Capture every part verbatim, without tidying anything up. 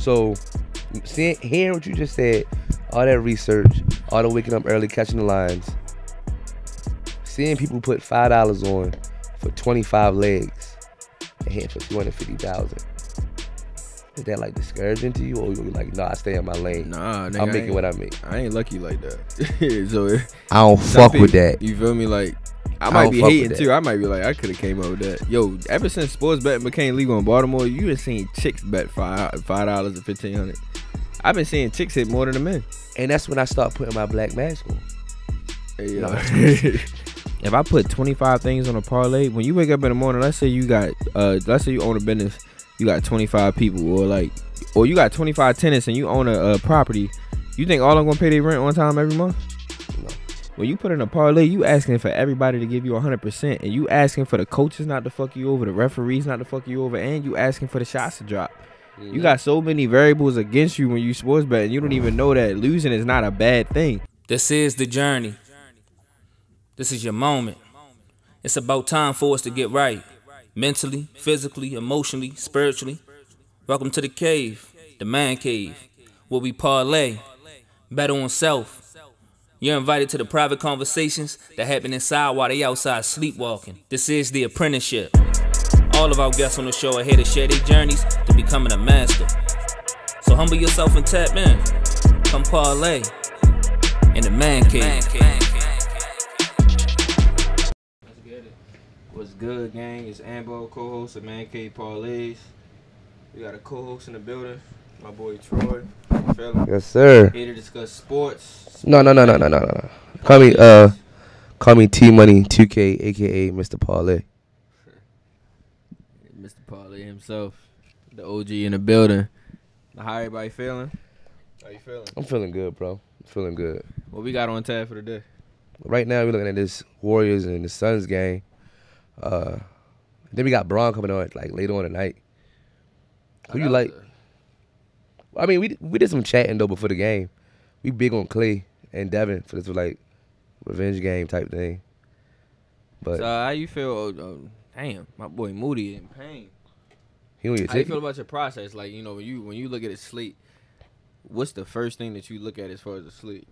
So, seeing, hearing what you just said, all that research, all the waking up early, catching the lines, seeing people put five dollars on for twenty-five legs and hitting for two hundred fifty thousand. Is that like discouraging to you, or you like, nah, I stay in my lane? Nah, nigga, I'm making what I make. I ain't lucky like that. So I don't fuck people, with that. You feel me? Like I, I might be hating too. I might be like, I could have came up with that. Yo, ever since sports betting became legal in Baltimore, you been seeing chicks bet five five dollars or fifteen hundred. I've been seeing chicks hit more than the men. And that's when I start putting my black mask on. Hey, yo. If I put twenty-five things on a parlay, when you wake up in the morning, let's say you got, uh, let's say you own a business, you got twenty-five people, or like, or you got twenty-five tenants and you own a, a property, you think all of them gonna pay their rent on time every month? No. When you put in a parlay, you asking for everybody to give you one hundred percent, and you asking for the coaches not to fuck you over, the referees not to fuck you over, and you asking for the shots to drop. Mm-hmm. You got so many variables against you when you sports bet, and you don't even know that losing is not a bad thing. This is the journey. This is your moment. It's about time for us to get right. Mentally, physically, emotionally, spiritually. Welcome to the cave, the man cave, where we parlay, bet on self. You're invited to the private conversations that happen inside while they outside sleepwalking. This is the apprenticeship. All of our guests on the show are here to share their journeys to becoming a master. So humble yourself and tap in. Come parlay in the man cave. What's good, gang? It's Ambo, co-host of Man Cave Parlays. We got a co-host in the building, my boy Troy. Fella. Yes, sir. Here to discuss sports. sports no, no, no, no, no, no, no. Call me, uh, call me T Money two K, aka Mister Parlay. Mister Parlay himself, the O G in the building. How everybody feeling? How you feeling? I'm feeling good, bro. I'm feeling good. What we got on tap for the day? Right now, we're looking at this Warriors and the Suns game. Uh, then we got Braun coming on like later on tonight. Who you like? A... I mean, we we did some chatting though before the game. We big on Clay and Devin for this like revenge game type thing. But so how you feel? Oh, oh, damn, my boy Moody in pain. He on your how you feel about your process? Like, you know, when you when you look at his slate, what's the first thing that you look at as far as the slate?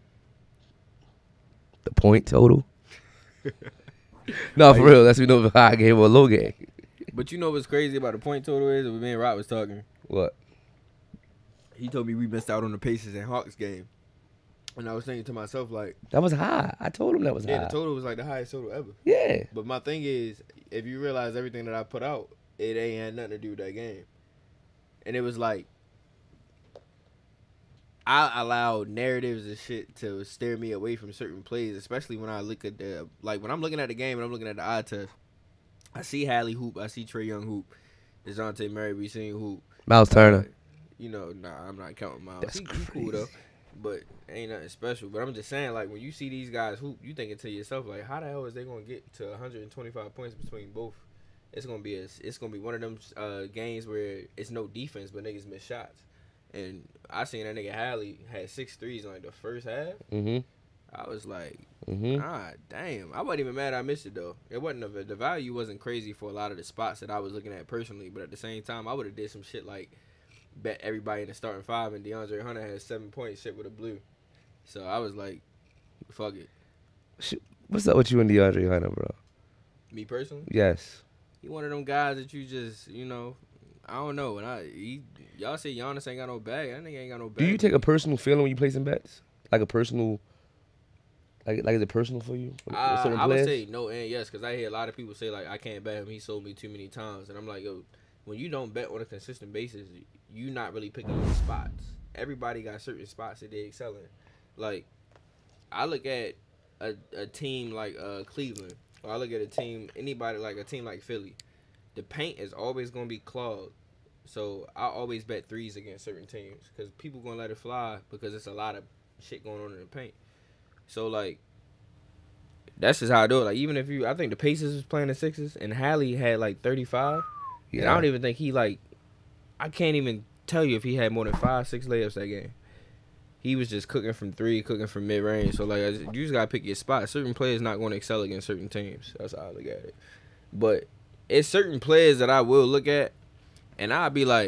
The point total. No, for real. That's we know if a high game or a low game. But you know what's crazy about the point total is? Me and Rob was talking. What? He told me we missed out on the Pacers and Hawks game. And I was thinking to myself, like... That was high. I told him that was yeah, high. Yeah, the total was like the highest total ever. Yeah. But my thing is, if you realize everything that I put out, it ain't had nothing to do with that game. And it was like... I allowed narratives and shit to steer me away from certain plays, especially when I look at the like when I'm looking at the game and I'm looking at the eye test. I see Hallie hoop, I see Trae Young hoop, DeJounte Murray we seen hoop, Miles Turner. Uh, you know, nah, I'm not counting Miles. That's he, he cool though, but ain't nothing special. But I'm just saying, like when you see these guys hoop, you thinking to yourself, like, how the hell is they gonna get to one hundred twenty-five points between both? It's gonna be a, it's gonna be one of them uh, games where it's no defense, but niggas miss shots. And I seen that nigga Hallie had six threes in like the first half. Mm-hmm. I was like, mm-hmm. ah, damn. I wasn't even mad I missed it though. It wasn't a, the value wasn't crazy for a lot of the spots that I was looking at personally. But at the same time, I would have did some shit like bet everybody in the starting five, and DeAndre Hunter had seven points, shit with a blue. So I was like, fuck it. What's up with you and DeAndre Hunter, bro? Me personally? Yes. He one of them guys that you just, you know. I don't know. And I, he, y'all say Giannis ain't got no bag. That nigga ain't got no bag. Do you take a personal feeling when you play some bets? Like a personal, like like is it personal for you? With, uh, with I would players? say no and yes, because I hear a lot of people say like I can't bet him. He sold me too many times, and I'm like, yo, when you don't bet on a consistent basis, you not really picking your spots. Everybody got certain spots that they excel in. Like I look at a a team like uh, Cleveland, or I look at a team anybody like a team like Philly. The paint is always going to be clogged. So I always bet threes against certain teams because people going to let it fly because it's a lot of shit going on in the paint. So, like, that's just how I do it. Like, even if you, I think the Pacers was playing the Sixers and Hallie had like thirty-five. Yeah. And I don't even think he, like, I can't even tell you if he had more than five, six layups that game. He was just cooking from three, cooking from mid-range. So, like, you just got to pick your spot. Certain players not going to excel against certain teams. That's how I look at it. But it's certain players that I will look at, and I'll be like,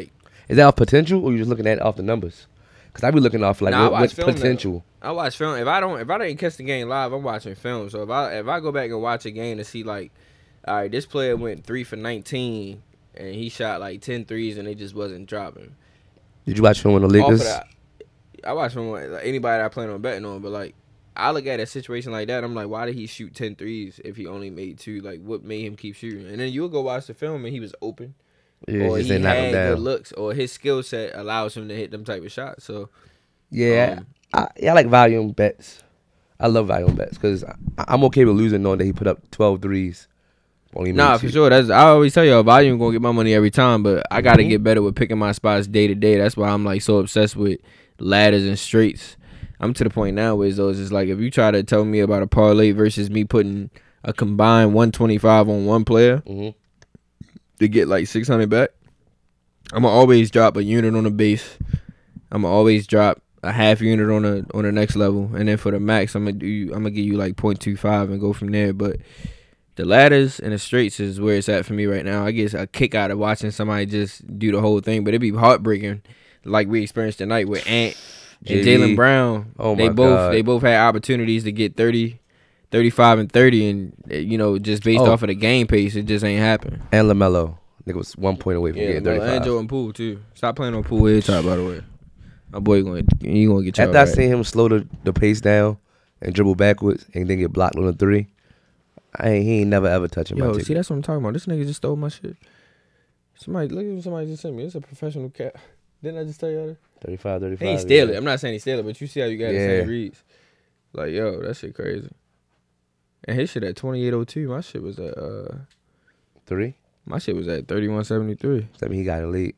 Is that off potential, or you just looking at it off the numbers? Because I be looking off like Nah, what, what's potential. That, I watch film. If I don't, if I didn't catch the game live, I'm watching film. So if I if I go back and watch a game to see like, all right, this player went three for nineteen and he shot like ten threes and they just wasn't dropping. Did you watch film on the Lakers? That, I watch film on like, anybody that I plan on betting on, but like I look at a situation like that, I'm like, why did he shoot ten threes if he only made two? Like, what made him keep shooting? And then you'll go watch the film and he was open. Yeah, or just he didn't knock him had down. good looks, or his skill set allows him to hit them type of shots. So, Yeah, um, I, yeah, I like volume bets. I love volume bets because I'm okay with losing knowing that he put up twelve threes. Only nah, made for two. sure. That's I always tell y'all, volume gonna get my money every time, but I gotta Mhm. get better with picking my spots day to day. That's why I'm like so obsessed with ladders and straights. I'm to the point now where it's those it's like if you try to tell me about a parlay versus me putting a combined one twenty-five on one player Mhm. to get like six hundred back, I'm gonna always drop a unit on the base. I'm gonna always drop a half unit on the on the next level, and then for the max, I'm gonna do I'm gonna give you like point two five and go from there. But the ladders and the straights is where it's at for me right now. I get a kick out of watching somebody just do the whole thing, but it'd be heartbreaking, like we experienced tonight with Ant and J B. Jaylen Brown. Oh they my both God. they both had opportunities to get thirty, thirty-five and thirty, and you know just based Oh. off of the game pace, it just ain't happened. And LaMelo, nigga was one point away from Yeah, getting no, thirty-five. and Joe and Poole too. Stop playing on Poole head top, by the way. My boy going he gonna get you After I right. seen him slow the, the pace down and dribble backwards and then get blocked on the three, I ain't, he ain't never ever touching my Yo, ticket. see that's what I'm talking about. This nigga just stole my shit. Somebody look at what somebody just sent me. It's a professional cat. Didn't I just tell y'all that? thirty-five, thirty-five. He ain't steal yeah. it. I'm not saying he steal it, but you see how you got Yeah. the same reads. Like, yo, that shit crazy. And his shit at twenty-eight oh two. My shit was at uh Three? my shit was at thirty-one seventy-three. That mean he got in the league.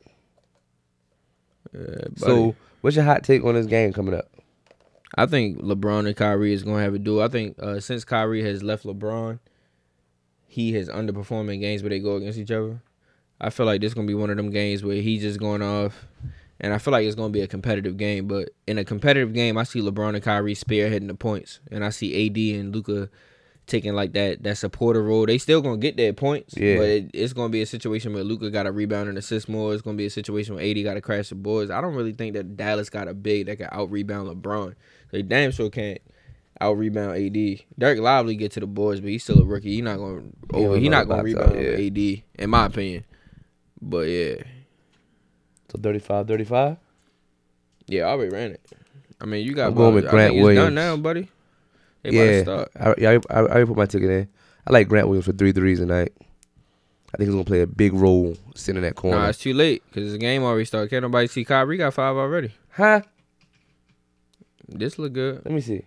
Yeah, buddy. So, what's your hot take on this game coming up? I think LeBron and Kyrie is gonna have a duel. I think uh, since Kyrie has left LeBron, he has underperformed in games where they go against each other. I feel like this is gonna be one of them games where he's just going off, and I feel like it's gonna be a competitive game. But in a competitive game, I see LeBron and Kyrie spearheading the points, and I see A D and Luka taking like that that supporter role. They still gonna get their points, Yeah. but it, it's gonna be a situation where Luka got to rebound and assist more. It's gonna be a situation where A D got to crash the boards. I don't really think that Dallas got a big that can out rebound LeBron. They damn sure can't out rebound A D. Derek Lively get to the boards, but he's still a rookie. He's not gonna He over. don't He know not gonna the box rebound out, yeah. over A D, in my opinion. But yeah, So thirty-five, thirty-five? yeah, I already ran it. I mean, you got. I'm going with I Grant think it's Williams. done now, buddy. They about to Yeah. start. I, yeah, I, I, I already put my ticket in. I like Grant Williams for three threes tonight. I think he's going to play a big role sitting in that corner. Nah, it's too late because the game already started. Can't nobody see Kyrie got five already. Huh? This look good. Let me see.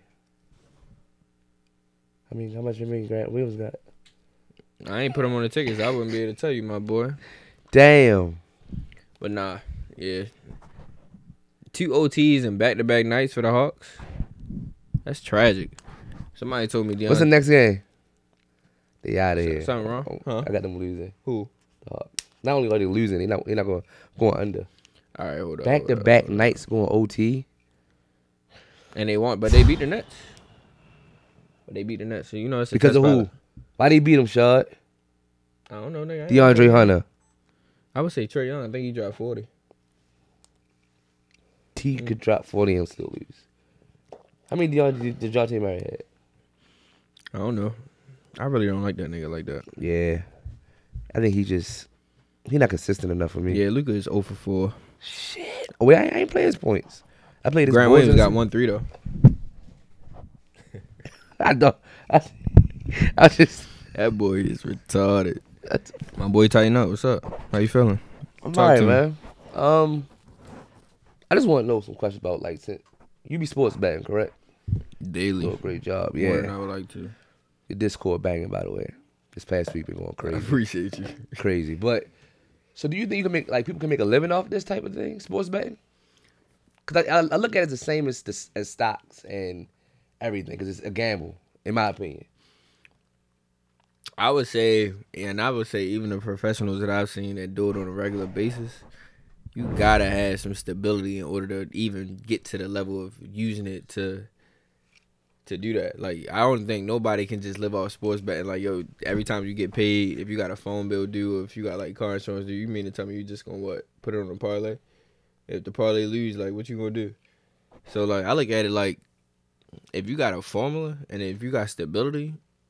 I mean, how much you mean Grant Williams got? I ain't put him on the tickets. I wouldn't be able to tell you, my boy. Damn. But nah, yeah. Two O Ts and back-to-back nights for the Hawks. That's tragic. Somebody told me, Deion, What's the next game? They out of S- here. something wrong? Oh, Huh? I got them losing. Who? The Hawks. Not only are they losing, they not they not going going under. All right, hold up. Back to hold up, back hold up. nights going O T. And they want, but they beat the Nets. But they beat the Nets, so you know it's a Because test of who? pilot. Why they beat them, Shad? I don't know, nigga. I ain't DeAndre know. Hunter. I would say Trey Young. I think he dropped forty. T could drop forty and still lose. How many DeAndre did, did John T. Murray had? I don't know. I really don't like that nigga like that. Yeah. I think he just he not consistent enough for me. Yeah, Luka is zero for four. Shit. Oh, wait, I, I ain't playing his points. I played his Grant boys Williams and- got one three though. I don't. I, I just. That boy is retarded. That's, My boy tighten up. What's up? How you feeling? I'm Talk alright, to me. man. Um, I just want to know some questions about like since you be sports betting, correct? Daily. Do a great job. More than Yeah. I would like to. Your Discord banging, by the way. This past week been going I crazy, appreciate you. crazy. But so, do you think you can make like people can make a living off this type of thing, sports betting? Because I, I, I look at it as the same as the, as stocks and everything, because it's a gamble, in my opinion. I would say, and I would say even the professionals that I've seen that do it on a regular basis, you gotta have some stability in order to even get to the level of using it to to do that. Like, I don't think nobody can just live off sports betting. Like, yo, every time you get paid, if you got a phone bill due, or if you got like car insurance due, you mean to tell me you just gonna what? Put it on a parlay? If the parlay lose, like, what you gonna do? So like, I look at it like, if you got a formula and if you got stability,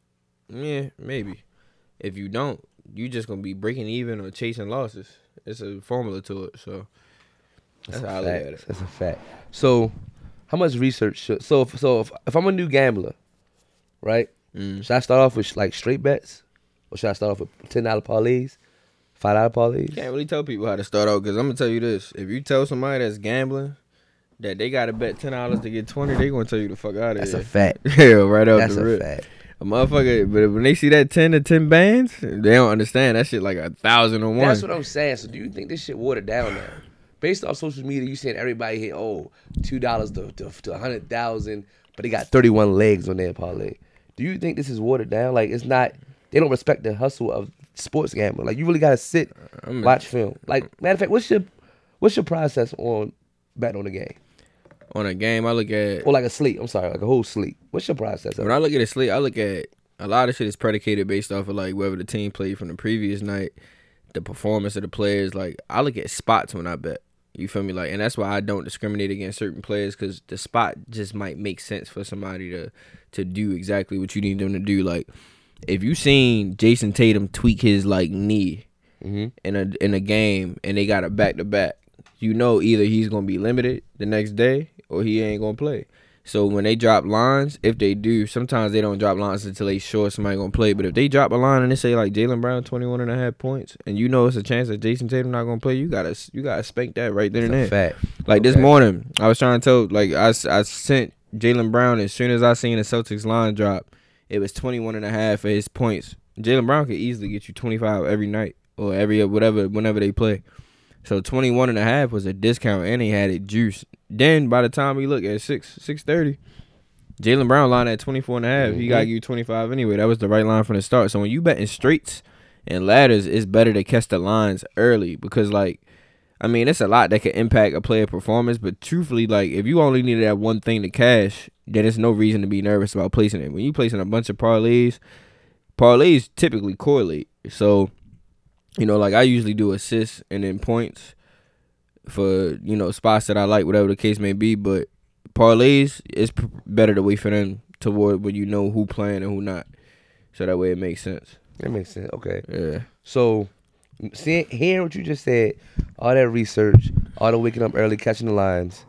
yeah, maybe. If you don't, you just gonna be breaking even or chasing losses. It's a formula to it. So that's, that's how I look at it. That's a fact. So. How much research should so if, so if, if I'm a new gambler, right? Mm. Should I start off with like straight bets, or should I start off with ten dollar parlays, five dollar parlays? You can't really tell people how to start out because I'm gonna tell you this: if you tell somebody that's gambling that they gotta bet ten dollars to get twenty, they gonna tell you the fuck out of That's here. a fact. Yeah, right out That's the a rip. fact. A motherfucker, but when they see that ten to ten bands, they don't understand that shit like a thousand on one. That's what I'm saying. So do you think this shit watered down now? Based off social media, you saying everybody hit oh two dollars to to, to a hundred thousand, but they got thirty one legs on their parlay. Do you think this is watered down? Like it's not. They don't respect the hustle of sports gambling. Like you really gotta sit, I'm watch film. Like matter of fact, what's your what's your process on betting on a game? On a game, I look at Or like a slate. I'm sorry, like a whole slate. What's your process? When I look at a slate, I look at a lot of shit is predicated based off of like whether the team played from the previous night, the performance of the players. Like I look at spots when I bet. You feel me? Like, and that's why I don't discriminate against certain players because the spot just might make sense for somebody to to do exactly what you need them to do. Like, if you seen Jason Tatum tweak his like knee mm-hmm. in a in a game and they got a back to back, you know either he's gonna be limited the next day or he ain't gonna play. So when they drop lines, if they do, sometimes they don't drop lines until they sure somebody gonna play. But if they drop a line and they say like Jaylen Brown twenty-one and a half points, and you know it's a chance that Jason Tatum not gonna play, you gotta you gotta spank that right there and That's then. a fact. Like Okay. this morning, I was trying to tell, like I, I sent Jaylen Brown as soon as I seen the Celtics line drop, it was twenty-one and a half for his points. Jaylen Brown could easily get you twenty-five every night or every whatever whenever they play. So twenty-one and a half was a discount and he had it juiced. Then by the time we look at six six thirty, Jaylen Brown line at twenty-four and a half. Mm-hmm. He got you twenty-five anyway. That was the right line from the start. So when you bet in straights and ladders, it's better to catch the lines early because, like, I mean, it's a lot that could impact a player performance. But truthfully, like, if you only needed that one thing to cash, then there's no reason to be nervous about placing it. When you placing a bunch of parlays, parlays typically correlate. So, you know, like I usually do assists and then points for, you know, spots that I like, whatever the case may be. But parlays, it's p- better to wait for them toward when you know who playing and who not. So that way it makes sense. That makes sense. Okay. Yeah. So, seeing, hearing what you just said, all that research, all the waking up early, catching the lines,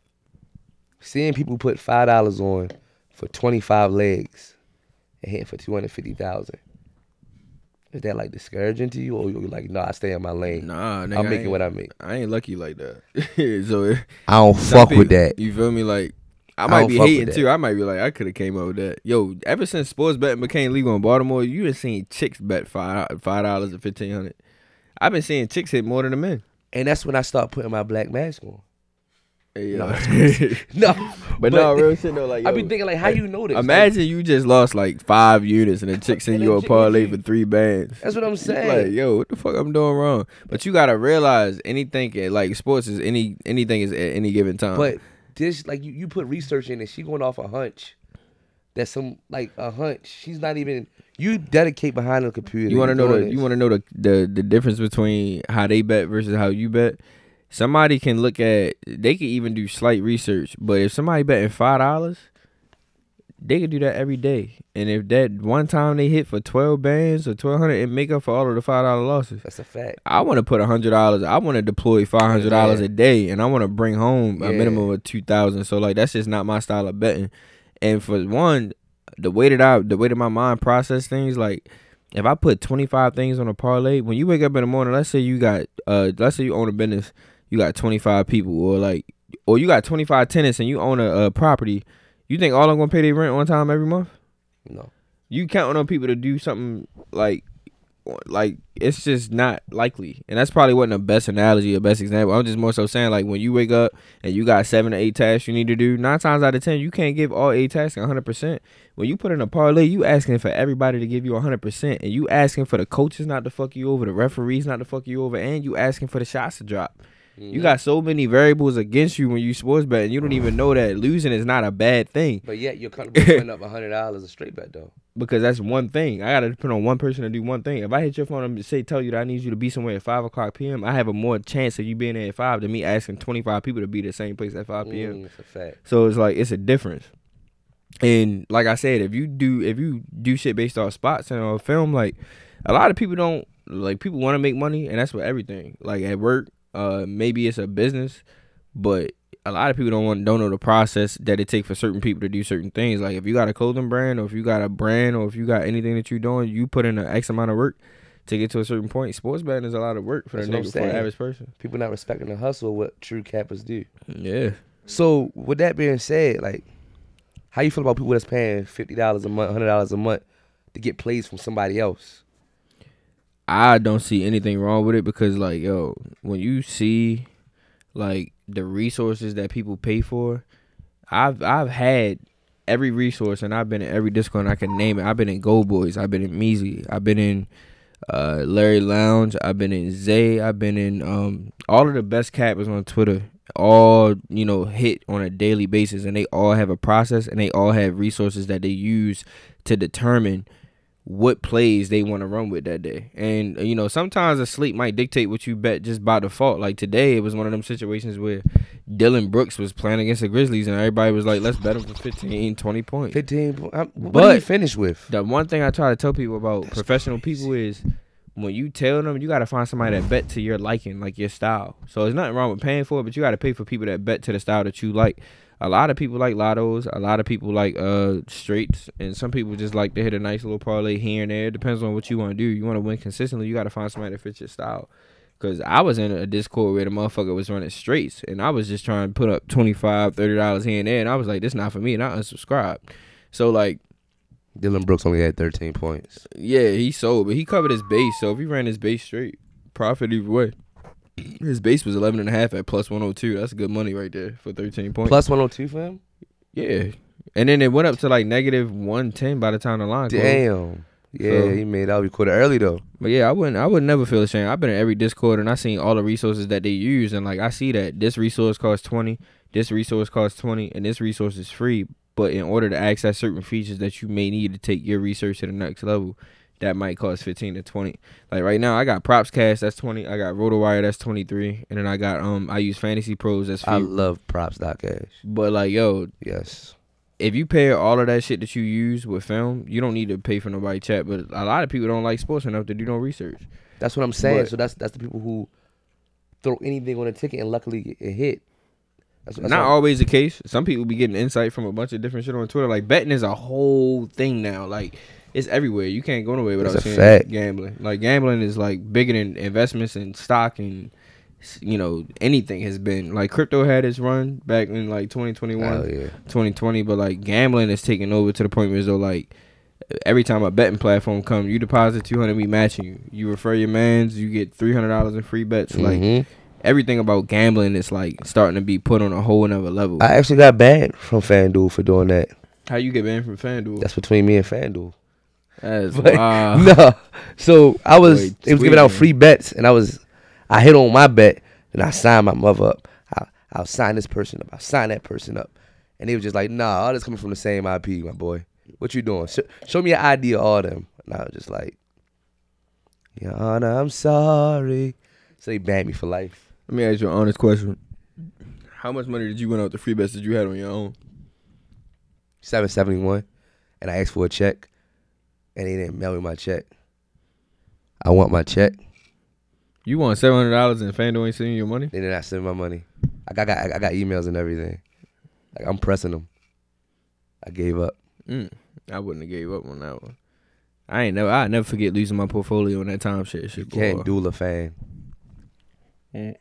seeing people put five dollars on for twenty-five legs and hitting for two hundred fifty thousand. Is that like discouraging to you, or you like, no, nah, I stay in my lane? Nah, nigga, I'm I making ain't- what I make. I ain't lucky like that. So I don't some fuck with people- that. You feel me? Like I I might don't be fuck with hating that. too. I might be like, I could have came up with that. Yo, ever since sports betting became legal in Baltimore, you been seeing chicks bet five five dollars and fifteen hundred. I've been seeing chicks hit more than the men. And that's when I start putting my black mask on. Hey, No, yo. it's No, but, no, real shit though. Like, I yo, be thinking like, how you know this? imagine you just lost like five units and the chick send And you then a chick- parlay for three bands. That's what I'm You saying. Like, yo, what the fuck I'm doing wrong? But you gotta realize anything at, like sports is any anything is at any given time. But this, like, you, you put research in it. She going off a hunch. That's some like a hunch. She's not even. You dedicate behind the computer. You want to know doing the this. you want to know the, the the difference between how they bet versus how you bet. Somebody can look at, they can even do slight research, but if somebody betting five dollars, they can do that every day. And if that one time they hit for twelve bands or twelve hundred, it make up for all of the five dollar losses. That's a fact. I want to put a hundred dollars. I want to deploy five hundred dollars Yeah. a day, and I want to bring home a Yeah. minimum of two thousand. So like that's just not my style of betting. And for one, the way that I, the way that my mind process things, like if I put twenty five things on a parlay, when you wake up in the morning, let's say you got, uh, let's say you own a business, you got twenty five people, or like, or you got twenty five tenants, and you own a, a property. You think all of them gonna pay their rent on time every month? No. You counting on people to do something like, like it's just not likely. And that's probably wasn't the best analogy or best example. I'm just more so saying like when you wake up and you got seven or eight tasks you need to do, nine times out of ten you can't give all eight tasks one hundred percent. When you put in a parlay, you asking for everybody to give you one hundred percent, and you asking for the coaches not to fuck you over, the referees not to fuck you over, and you asking for the shots to drop. You got so many variables against you when you sports bet, and you don't even know that losing is not a bad thing. But yet you're comfortable putting up a hundred dollars a straight bet though. Because that's one thing. I gotta depend on one person to do one thing. If I hit your phone and say tell you that I need you to be somewhere at five o'clock p m, I have a more chance of you being there at five than me asking twenty five people to be the same place at five p m. Mm, it's a fact. So it's like it's a difference. And like I said, if you do if you do shit based off spots and on film, like a lot of people don't like people want to make money, and that's with everything. Like at work. Uh, maybe it's a business, but a lot of people don't want don't know the process that it takes for certain people to do certain things. Like if you got a clothing brand, or if you got a brand, or if you got anything that you're doing, you put in an X amount of work to get to a certain point. Sports betting is a lot of work for the nigga, for the average person. People not respecting the hustle, what true cappers do. Yeah. So with that being said, like, how you feel about people that's paying fifty dollars a month, hundred dollars a month to get plays from somebody else? I don't see anything wrong with it because, like, yo, when you see, like, the resources that people pay for, I've I've had every resource, and I've been in every Discord I can name it. I've been in Gold Boys. I've been in Measly. I've been in uh, Larry Lounge. I've been in Zay. I've been in um, all of the best cappers on Twitter. All, you know, hit on a daily basis, and they all have a process, and they all have resources that they use to determine what plays they want to run with that day. And, you know, sometimes a slate might dictate what you bet just by default. Like today, it was one of them situations where Dylan Brooks was playing against the Grizzlies, and everybody was like, let's bet him for fifteen, twenty points. fifteen What but did he finish with? The one thing I try to tell people about That's professional crazy. people is when you tell them, you got to find somebody that bet to your liking, like your style. So there's nothing wrong with paying for it, but you got to pay for people that bet to the style that you like. A lot of people like Lottos. A lot of people like uh straights, and some people just like to hit a nice little parlay here and there. It depends on what you want to do. You want to win consistently, you got to find somebody that fits your style. Because I was in a Discord where the motherfucker was running straights, and I was just trying to put up twenty-five dollars, thirty dollars here and there, and I was like, this not for me, and I unsubscribed. So, like, Dylan Brooks only had thirteen points. yeah, he sold, but he covered his base. So if he ran his base straight, profit either way. His base was eleven and a half at plus one oh two. That's good money right there for thirteen points. Plus one oh two for him? Yeah. And then it went up to like negative one ten by the time the line closed. Damn. Yeah, So- he made out. We quarter early though. But yeah, I wouldn't I would never feel ashamed. I've been in every Discord and I seen all the resources that they use, and like I see that this resource costs twenty, this resource costs twenty, and this resource is free. But in order to access certain features that you may need to take your research to the next level, that might cost fifteen to twenty. Like right now, I got Props Cash, that's twenty. I got RotoWire, that's twenty-three. And then I got um I use Fantasy Pros, that's free. I love props dot cash. But like, yo, Yes. if you pair all of that shit that you use with film, you don't need to pay for nobody chat. But a lot of people don't like sports enough to do no research. That's what I'm saying. But- so that's that's the people who throw anything on a ticket and luckily it hit. That's, that's Not what- always the case. Some people be getting insight from a bunch of different shit on Twitter. Like betting is a whole thing now. Like it's everywhere. You can't go nowhere without It's a seeing fact. gambling. Like gambling is like bigger than investments and stock and you know anything has been. Like crypto had its run back in like twenty twenty-one, Hell yeah. twenty twenty, but like gambling is taking over to the point where it's like every time a betting platform comes, you deposit two hundred, we matching you. You refer your mans, you get three hundred dollars in free bets. Like Mhm. everything about gambling is like starting to be put on a whole nother level. I actually got banned from FanDuel for doing that. How you get banned from FanDuel? That's between me and FanDuel. That's But, wow. no. So I was Boy, it was giving out tweaking. free bets, and I was I hit on my bet, and I signed my mother up. I, I'll sign this person up. I'll sign that person up. And they was just like, nah, all this coming from the same I P, my boy. What you doing? Sh- show me your I D of all them. And I was just like, Your Honor, I'm sorry. So they banned me for life. Let me ask you an honest question. How much money did you win out the free bets that you had on your own? seven seventy-one. And I asked for a check, and they didn't mail me my check. I want my check. You won seven hundred dollars and FanDuel ain't sending you your money? They did not send me my money. I got, I got I got emails and everything. Like I'm pressing them. I gave up. Mm, I wouldn't have gave up on that one. I ain't never. I never forget losing my portfolio on that time shit. shit boy. Can't duel a fan. Mm.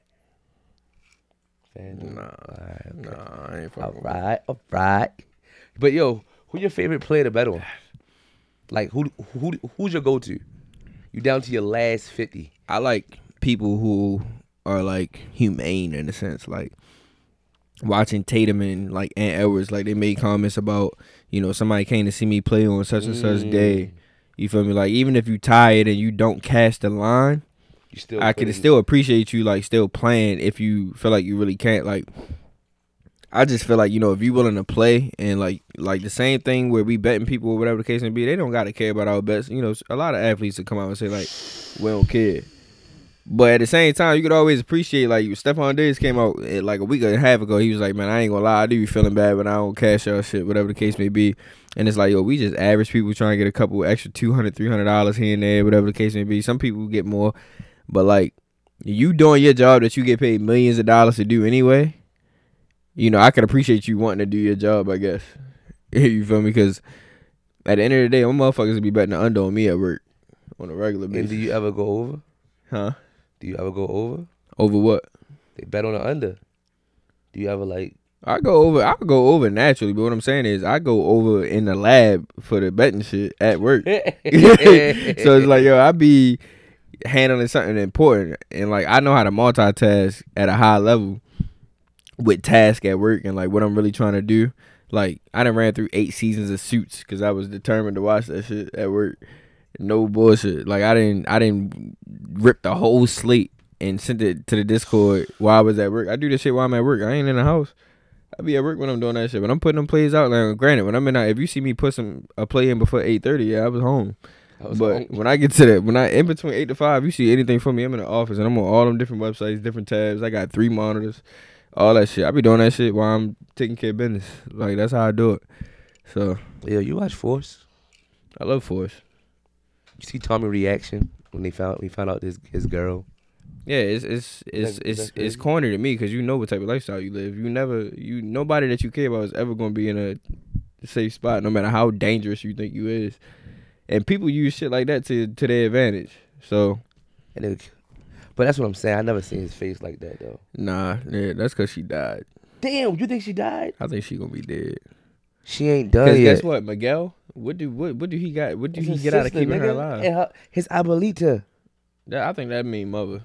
FanDuel. Nah, All right, okay. nah, I ain't All fucking. right, all right. But yo, who your favorite player to bet on? Like who who who's your go-to? You down to your last fifty. I like people who are like humane in a sense, like watching Tatum and like Ant Edwards, like they made comments about, you know, somebody came to see me play on such and such Mm. day. You feel me? Like even if you tired and you don't cash the line, You still I can still appreciate you like still playing if you feel like you really can't. Like, I just feel like, you know, if you willing to play and like like the same thing where we betting people or whatever the case may be, they don't gotta care about our bets. You know, a lot of athletes will come out and say like, we don't care. But at the same time, you could always appreciate, like, Stephon Diggs came out eh, like a week and a half ago. He was like, man, I ain't gonna lie, I do be feeling bad, but I don't cash out shit, whatever the case may be. And it's like, yo, we just average people trying to get a couple extra two hundred dollars, three hundred dollars here and there, whatever the case may be. Some people get more. But, like, you doing your job that you get paid millions of dollars to do anyway, you know, I can appreciate you wanting to do your job, I guess. You feel me? Because at the end of the day, my motherfuckers will be betting the under on me at work on a regular basis. And do you ever go over? Huh? Do you ever go over? Over what? They bet on the under. Do you ever like? I go over. I go over naturally, but what I'm saying is I go over in the lab for the betting shit at work. So it's like, yo, I be handling something important, and like I know how to multitask at a high level with task at work and like what I'm really trying to do. Like I done ran through eight seasons of Suits because I was determined to watch that shit at work. No bullshit. Like I didn't I didn't rip the whole slate and sent it to the Discord while I was at work. I do this shit while I'm at work. I ain't in the house. I be at work when I'm doing that shit. But I'm putting them plays out. Now, granted, when I'm in, if you see me put some a play in before eight thirty, yeah, I was home. I was but home. When I get to that, when I in between eight to five, you see anything from me, I'm in the office and I'm on all them different websites, different tabs. I got three monitors, all that shit. I be doing that shit while I'm taking care of business. Like that's how I do it. So yeah, you watch Force. I love Force. You see Tommy reaction when they found we found out this his girl. Yeah, it's it's it's that, it's it's corny to me because you know what type of lifestyle you live. You never you nobody that you care about is ever gonna be in a safe spot, no matter how dangerous you think you is. And people use shit like that to to their advantage. So, and it, but that's what I'm saying. I never seen his face like that though. Nah, yeah, that's because she died. Damn, you think she died? I think she gonna be dead. She ain't done yet. Guess what, Miguel? What do what what do he got? What do it's he get sister, out of keeping nigga, her alive? And her, his abuelita. That, I think that mean mother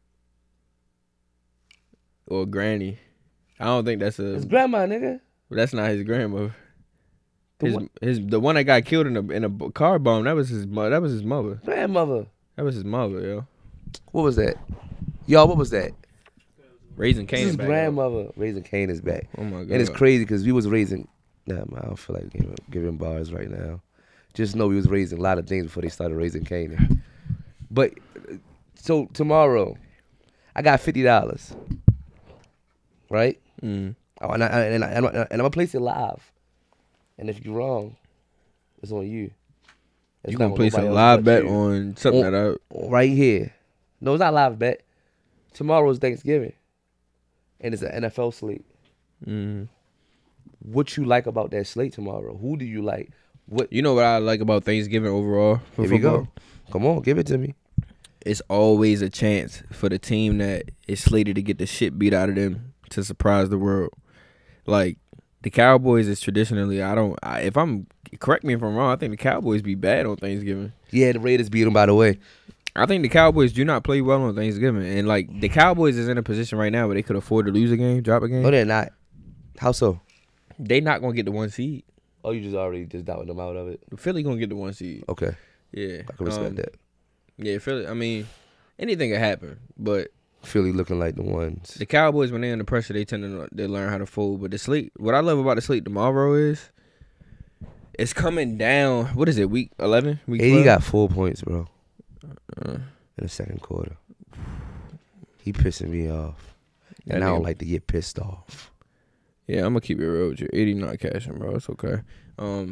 or granny. I don't think that's a. His grandma, nigga. That's not his grandmother. The his one, his the one that got killed in a in a car bomb. That was his mother. That was his mother. Grandmother. That was his mother, yo. What was that? Y'all, what was that? Raising Cain. This is is back grandmother. Raising Cain is back. Oh my god. And it's crazy because we was raising. Nah, man, I don't feel like giving, giving bars right now. Just know we was raising a lot of things before they started raising Canaan. But so tomorrow, I got fifty dollars, right? Mm. Oh, and I, and I, and, I, and I'm gonna place it live. And if you're wrong, it's on you. It's You not gonna on place a nobody else live but bet you. on something On- that I right here. No, it's not live bet. Tomorrow's Thanksgiving, and it's an N F L slate. mm. What you like about that slate tomorrow? Who do you like? What? You know what I like about Thanksgiving overall for Here we football? go. Come on, give it to me. It's always a chance for the team that is slated to get the shit beat out of them to surprise the world. Like the Cowboys is traditionally, I don't. I, if I'm correct me if I'm wrong, I think the Cowboys be bad on Thanksgiving. Yeah, the Raiders beat them, by the way. I think the Cowboys do not play well on Thanksgiving, and like the Cowboys is in a position right now where they could afford to lose a game, drop a game. No, they're not. How so? They not gonna get the one seed. Oh, you just already just doubting them out of it. Philly gonna get the one seed. Okay, Yeah, I can respect um, that. Yeah, Philly. I mean, anything can happen, but Philly looking like the ones. the Cowboys, when they're under pressure, they tend to they learn how to fold. But the slate, what I love about the slate tomorrow is it's coming down. What is it? Week eleven. Week eighty twelve? got four points, bro, Uh, in the second quarter. He pissing me off, and That I don't nigga- like to get pissed off. yeah, I'm gonna keep it real with you. eighty not cashing, bro. It's okay. Um.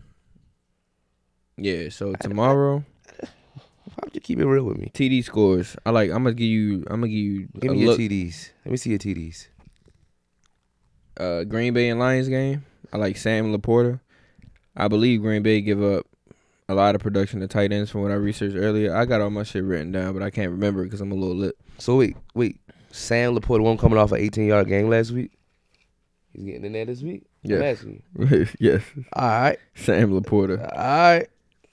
Yeah. So tomorrow, Why would you keep it real with me? T D scores. I like. I'm gonna give you. I'm gonna give you Give a me your look. T Ds. Let me see your T Ds. Uh, Green Bay and Lions game. I like Sam Laporta. I believe Green Bay give up a lot of production to tight ends from what I researched earlier. I got all my shit written down, but I can't remember because I'm a little lit. So wait, wait. Sam Laporta, one coming off an eighteen-yard game last week. He's getting in there this week. Yeah. I'm asking you. Yes. All right. Sam Laporta. All right.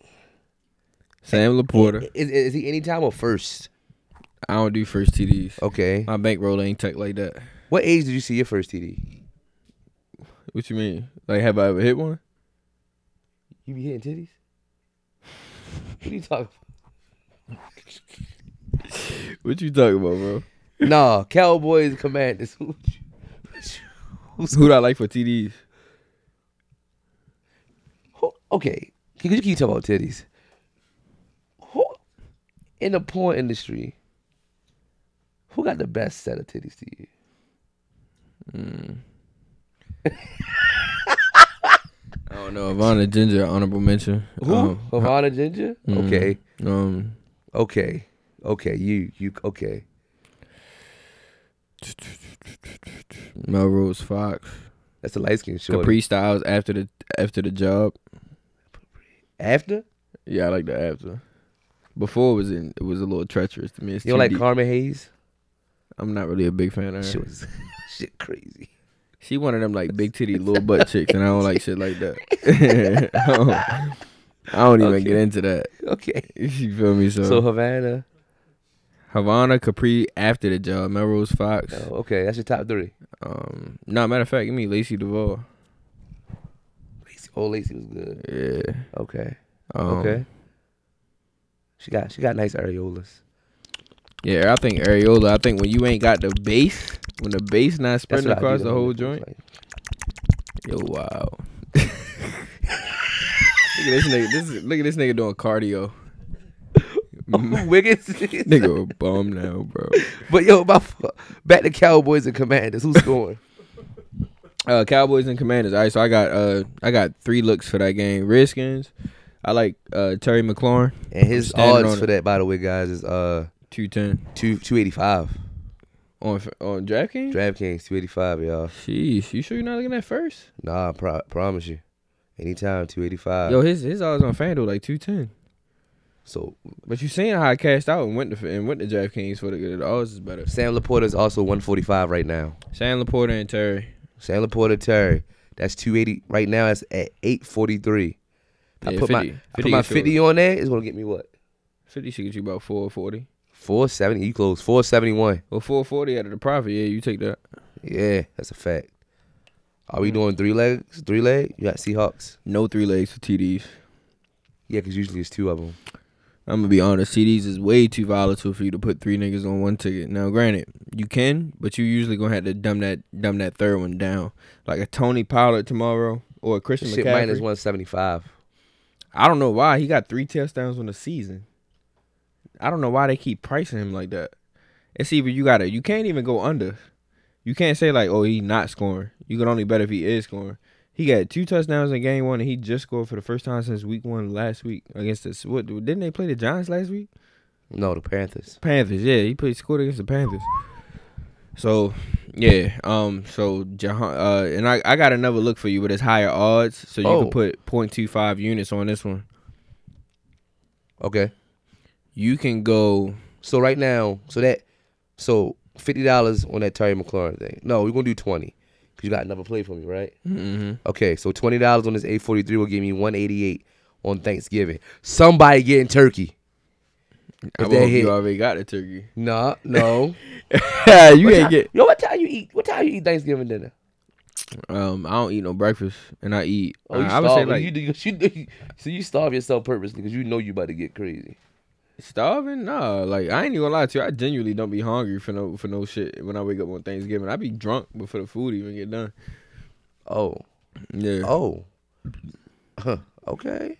Sam Laporta. Is, is he anytime or first? I don't do first T Ds. Okay. My bankroll ain't tech like that. What age did you see your first T D? What you mean? Like, have I ever hit one? You be hitting titties? What are you talking about? What you talking about, bro? Nah, Cowboys and Commanders. Who, who's Who do I like for T Ds? who, okay, you you keep talking about titties. Who in the porn industry? Who got the best set of titties to you? Mm. I don't know. Ivana Ginger, honorable mention. Who? Um, Havana Ginger? mm, Okay. Um. Okay. Okay. You. You. Okay. Melrose Fox. That's a light skin short. Capri Styles after the after the job. After? Yeah, I like the after. Before it was in, it was a little treacherous to me. It's You don't too like deep. Carmen Hayes? I'm not really a big fan of her. Shit was shit crazy. She one of them like big titty little butt chicks, and I don't like shit like that. I don't, I don't even Okay. get into that. Okay. You feel me? So, So Havana. Havana, Capri after the job. Melrose Fox. Oh, okay, that's your top three. Um, no, matter of fact, give me Lacey Duvall. Lacey, oh, Lacey was good. Yeah. Okay. Um, Okay. She got she got nice areolas. Yeah, I think areola. I think when you ain't got the base, when the base not That's spreading what I across do the to whole nipples, joint. like- Yo, wow. Look at this nigga. This is, look at this nigga doing cardio. Oh, Wiggins. Nigga a bum now, bro. But yo, my, fu- back to Cowboys and Commanders. Who's scoring? Uh, Cowboys and Commanders. All right, so I got uh I got three looks for that game. Redskins. I like uh Terry McLaurin. And his Standing odds on for it. that, by the way, guys, is uh two ten two two eighty five. on on DraftKings. DraftKings two eighty five, y'all. Sheesh, you sure you're not looking at first? Nah, I pro- promise you. Anytime two eighty five. Yo, his his odds on FanDuel like two ten. So But you seen how I cashed out and went to and went to DraftKings for the the odds is better. Sam Laporta is also one forty five right now. Sam Laporta and Terry. Sam Laporta Terry. That's two eighty right now. It's at eight forty three. I Yeah, put my fifty. I put fifty my gets you- fifty on there. It's gonna get me what? fifty should get you about four forty. Four seventy. You close four seventy one. Well, four forty out of the profit. Yeah, you take that. Yeah, that's a fact. Are we doing three legs? Three leg? You got Seahawks. No three legs for T Ds. Yeah, because usually it's two of them. I'm gonna be honest. T Ds is way too volatile for you to put three niggas on one ticket. Now, granted, you can, but you usually gonna have to dumb that dumb that third one down, like a Tony Pollard tomorrow or a Christian Shit McCaffrey. minus one seventy five. I don't know why he got three touchdowns on the season. I don't know why they keep pricing him like that. It's either you gotta, you can't even go under. You can't say like, oh, he not scoring. You can only bet if he is scoring. He got two touchdowns in game one, and he just scored for the first time since week one last week against the what? Didn't they play the Giants last week? No, the Panthers. Panthers, yeah, he played scored against the Panthers. So, yeah, um, so Jahan, uh, and I, I got another look for you, but it's higher odds, so you Oh. can put point two five units on this one. Okay. You can go. So right now, so that, so fifty dollars on that Terry McLaurin thing. No, we're gonna do twenty because you got another play for me, right? Mm-hmm. Okay, so twenty dollars on this eight forty three will give me one eighty eight on Thanksgiving. Somebody getting turkey. I If hope that hit. you already got a turkey. Nah, no. you What ain't time- get. Yo, what time you eat? What time you eat Thanksgiving dinner? Um, I don't eat no breakfast, and I eat. Oh, you uh, I would say starve. like you, do- you, do- so you starve yourself purposely because you know you about to get crazy. starving. Nah, like I ain't even gonna lie to you. I genuinely don't be hungry for no for no shit when I wake up on Thanksgiving. I be drunk before the food even get done. Oh, Yeah. oh, huh. Okay.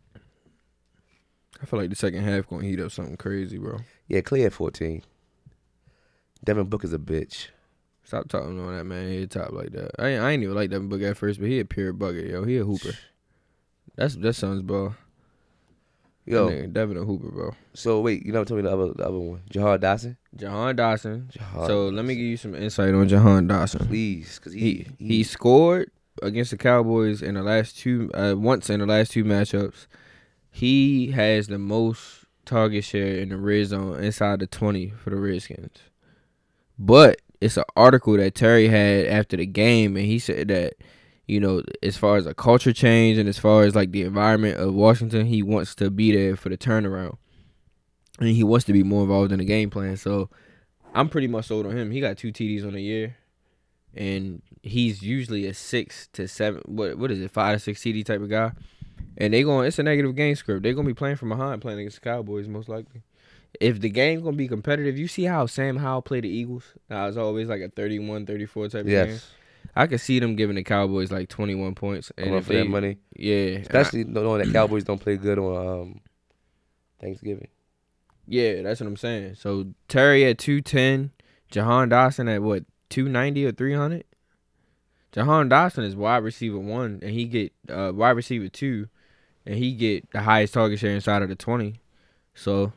I feel like the second half gonna heat up something crazy, bro. Yeah, Clay at fourteen. Devin Booker's a bitch. Stop talking on that man. He top like that. I ain't, I ain't even like Devin Booker at first, but he a pure bucket, yo. He a hooper. That's that son's ball. Yo, That nigga Devin a hooper, bro. so wait, you never told me the other the other one, Jahar Dawson. Jahan Dawson. Jahar So let me give you some insight on Jahan Dawson. please, because He he, he scored against the Cowboys in the last two uh, once in the last two matchups. He has the most target share in the red zone inside the twenty for the Redskins. But it's an article that Terry had after the game, and he said that, you know, as far as a culture change and as far as like the environment of Washington, he wants to be there for the turnaround. And he wants to be more involved in the game plan. So I'm pretty much sold on him. He got two T Ds on the year. And he's usually a six to seven, what what is it, five to six T D type of guy. And they going, it's a negative game script. They're gonna be playing from behind, playing against the Cowboys most likely. if the game gonna be competitive, you see how Sam Howell played the Eagles? Now it's always like a thirty-one, thirty-four type of Yes. game. I could see them giving the Cowboys like twenty-one points. And Going if for they, that money. Yeah. Especially knowing that Cowboys don't play good on um, Thanksgiving. Yeah, that's what I'm saying. So Terry at two ten, Jahan Dawson at what, two ninety or three hundred? Jahan Dawson is wide receiver one, and he get uh, wide receiver two, and he get the highest target share inside of the twenty. So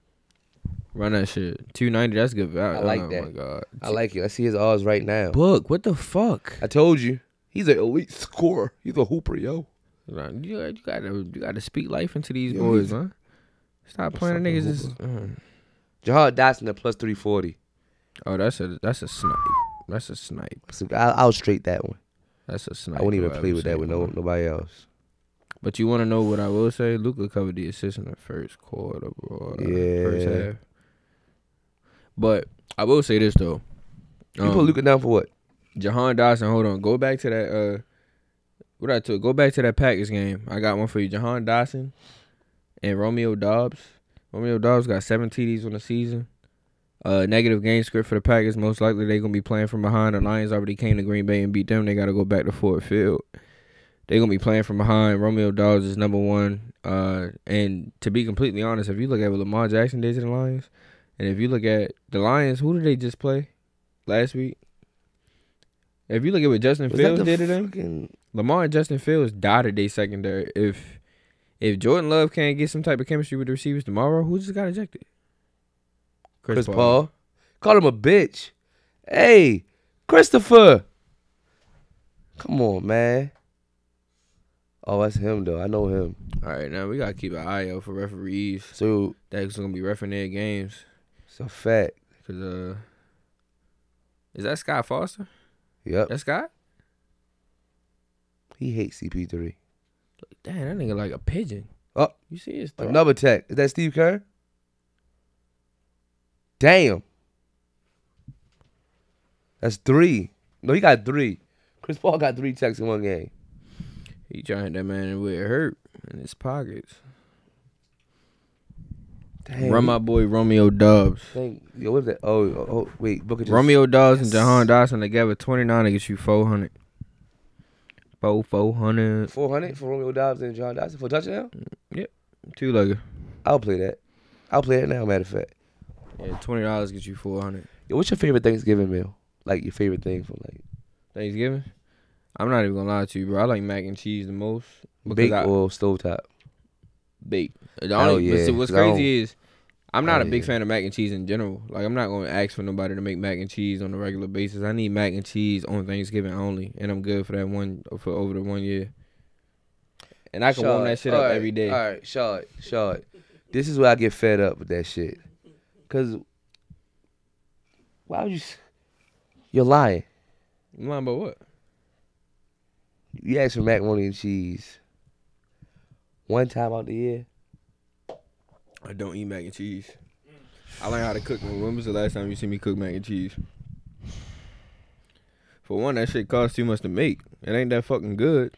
run that shit. two ninety, that's good value. I like oh that. my God. I like it. I see his odds right now. Book, what the fuck? I told you. He's an elite scorer. He's a hooper, yo. Right, You, you gotta you gotta speak life into these Yo, boys, he's- man. Stop What's playing up, the niggas. man? Just, uh. Jahan Dotson at plus three forty. Oh, that's a that's a snipe. That's a snipe. So I'll, I'll straight that one. That's a snipe. I wouldn't even whoever play with say that with no more. nobody else. But you want to know what I will say? Luka covered the assist in the first quarter, bro. Yeah. First half. But I will say this though. You Um, put Luka down for what? Jahan Dawson, hold on. Go back to that. Uh, what I took. Go back to that Packers game. I got one for you. Jahan Dawson and Romeo Dobbs. Romeo Dobbs got seven T Ds on the season. Uh, negative game script for the Packers. Most likely they're gonna be playing from behind. The Lions already came to Green Bay and beat them. They got to go back to Ford Field. They're gonna be playing from behind. Romeo Dobbs is number one. Uh, and to be completely honest, if you look at what Lamar Jackson did to the Lions, and if you look at the Lions, who did they just play last week? If you look at what Justin Was that Fields the did to them, fucking- Lamar and Justin Fields dotted their secondary. If if Jordan Love can't get some type of chemistry with the receivers tomorrow, who just got ejected? Chris Paul. Called him a bitch. Hey, Christopher. Come on, man. Oh, that's him, though. I know him. All right, now we got to keep an eye out for referees So, that's going to be reffing their games. it's a fact. Cause, uh, is that Scott Foster? Yep. That Scott? He hates C P three. Damn, that nigga like a pigeon. Oh, You see his throat? another tech. Is that Steve Kerr? Damn. That's three. No, he got three. Chris Paul got three techs in one game. He trying to hit that man where it hurt in his pockets. Damn. Run my boy Romeo Dobbs. Think, yo, what is that? Oh, oh, oh wait. Booker just, Romeo Dobbs and Yes. Jahan Dawson together, twenty-nine to get you four hundred. Four, four hundred. four hundred for Romeo Dobbs and John Dodson for a touchdown? Two legger. I'll play that. I'll play it now, matter of fact. Yeah, twenty dollars gets you four hundred. Yo, what's your favorite Thanksgiving meal? Like, your favorite thing from, like, Thanksgiving? I'm not even gonna lie to you, bro. I like mac and cheese the most. baked I, or stovetop? baked. The Hell only, but yeah, see, what's 'cause I crazy is I'm not Hell a big yeah. fan of mac and cheese in general. Like, I'm not gonna ask for nobody to make mac and cheese on a regular basis. I need mac and cheese on Thanksgiving only, and I'm good for that one for over the one year. And I can warm that shit up Alright, every day. All right, Shard, Shard. This is where I get fed up with that shit. Because why would you... s- You're lying. I'm lying about what? You ask for macaroni and cheese one time out the year. I don't eat mac and cheese. I learned how to cook. When was the last time you see me cook mac and cheese? For one, that shit costs too much to make. It ain't that fucking good.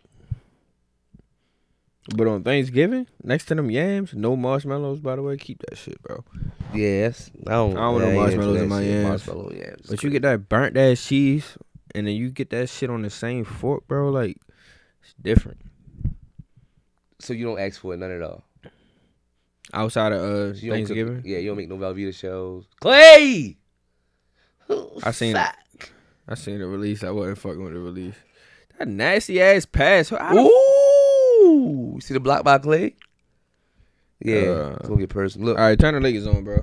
But on Thanksgiving, next to them yams, no marshmallows, by the way, keep that shit, bro. Yes. I don't, I don't want no ain't into marshmallows that in my shit. yams. Marshmallow yams. But you get that burnt ass cheese, and then you get that shit on the same fork, bro. Like, it's different. So you don't ask for it none at all? Outside of uh, So you don't cook- Thanksgiving, yeah, you don't make no Velveeta shows. Clay! I seen it. Fuck. I seen the release. I wasn't fucking with the release. That nasty ass pass. I don't- Ooh! You see the block by Clay? Yeah, Uh, it's gonna get personal. Look, All right, turn the Lakers on, bro.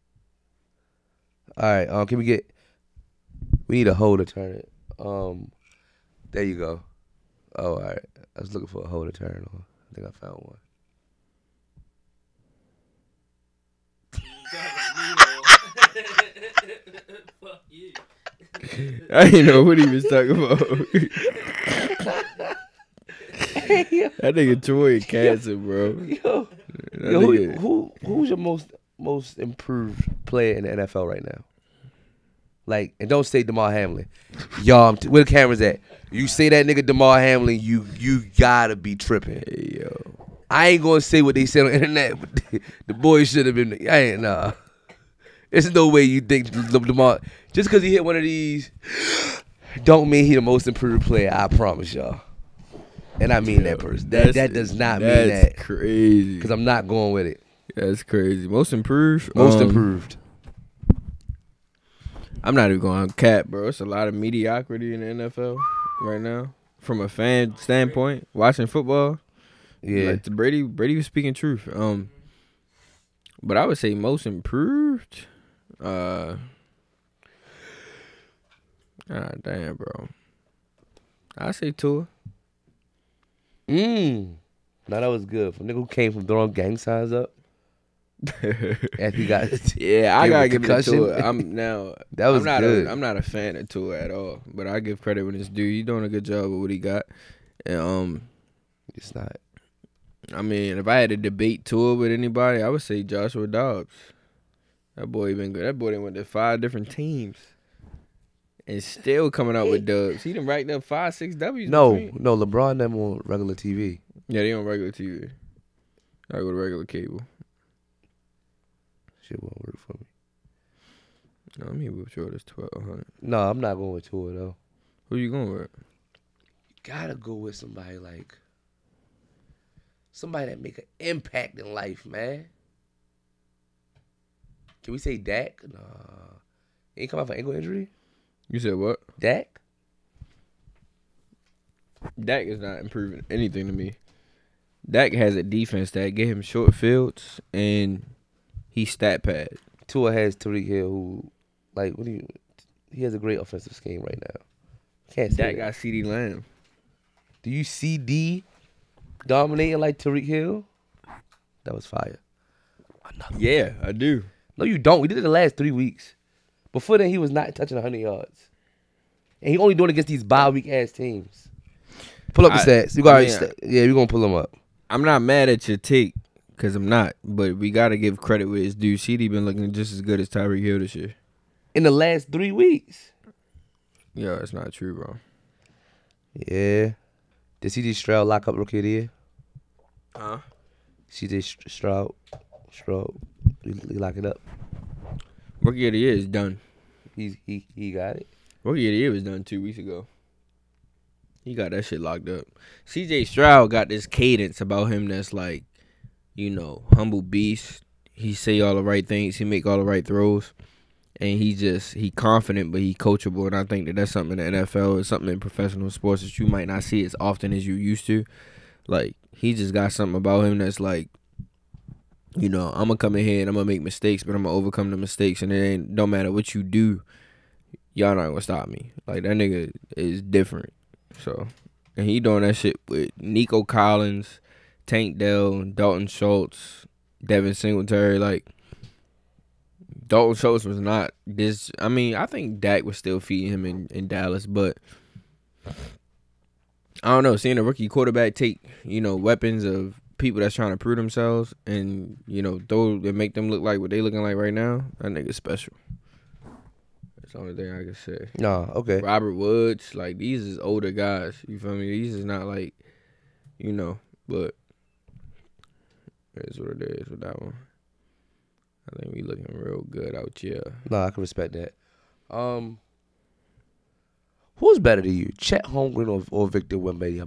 all right. Um, can we get? We need a hole to turn it. Um, there you go. Oh, all right. I was looking for a hole to turn on. I think I found one. Fuck you. I didn't know what he was talking about. That nigga Troy cancer, bro. Yo, That yo who, nigga- who who's your most most improved player in the N F L right now? Like, and don't say DeMar Hamlin. Y'all, I'm t- where the cameras at? You say that nigga DeMar Hamlin, you you gotta be tripping. Hey, yo. I ain't gonna say what they said on the internet, but the, the boy should have been. I ain't nah. There's no way you think Lamar just because he hit one of these don't mean he the most improved player. I promise y'all, and I mean Yo, that person. That that does not mean that. That's crazy. Because I'm not going with it. That's crazy. Most improved. Most um, improved. I'm not even going cap, bro. It's a lot of mediocrity in the N F L right now. From a fan standpoint, watching football. Yeah. Like Brady, Brady was speaking truth. Um, but I would say most improved. Uh, ah, damn, bro. I say Tua. Mmm. Now that was good. For a nigga who came from throwing gang signs up. After he got yeah, I gave gotta a give it to concussion. Tua. I'm now. That was I'm not good. A, I'm not a fan of Tua at all, but I give credit when it's due. He's doing a good job with what he got. And um, It's not. I mean, if I had to debate Tua with anybody, I would say Joshua Dobbs. That boy been good. That boy done went to five different teams. And still coming out with dubs. He done racked up five, six W's. No, between. no, LeBron them on regular T V. Yeah, they on regular T V. I go to regular cable. Shit won't work for me. No, let me whip sure this twelve hundred. No, I'm not going with Tua though. Who you going with? You gotta go with somebody like somebody that make an impact in life, man. Can we say Dak? Nah. He ain't come out for ankle injury? You said what? Dak? Dak is not improving anything to me. Dak has a defense that get him short fields and he stat pad. Tua has Tariq Hill who, like, what do you, he has a great offensive scheme right now. Can't say Dak that. got CeeDee Lamb. Do you see D dominating like Tariq Hill? That was fire. Another Yeah, I do. No, you don't. We did it the last three weeks. Before then, he was not touching one hundred yards. And he only doing it against these bye week ass teams. Pull up the I- stats. You got I mean, st- yeah, we're going to pull them up. I'm not mad at your take because I'm not, but we got to give credit where it's due. CeeDee been looking just as good as Tyreek Hill this year. In the last three weeks. Yeah, that's not true, bro. Yeah. Did C J Stroud lock up Rookie of the Year? Huh? C J Stroud. Stroud. He, he lock it up. Rookie of the Year is done. He's, he he got it. Rookie of the Year was done two weeks ago. He got that shit locked up. C J Stroud got this cadence about him that's like, you know, humble beast. He say all the right things. He make all the right throws. And he just, he confident, but he coachable. And I think that that's something in the N F L. It's something in professional sports that you might not see as often as you used to. Like, he just got something about him that's like, you know, I'm going to come in here and I'm going to make mistakes, but I'm going to overcome the mistakes. And it ain't, don't matter what you do, y'all not going to stop me. Like, that nigga is different. So, and he doing that shit with Nico Collins, Tank Dell, Dalton Schultz, Devin Singletary. Like, Dalton Schultz was not this. I mean, I think Dak was still feeding him in, in Dallas, but I don't know. Seeing a rookie quarterback take, you know, weapons of people that's trying to prove themselves and, you know, throw and make them look like what they looking like right now, that nigga's special. That's the only thing I can say. No, okay. Robert Woods, like, these is older guys. You feel me? These is not like, you know, but it is what it is with that one. I think we looking real good out here. No, I can respect that. Um, who's better to you, Chet Holmgren or, or Victor Wembanyama?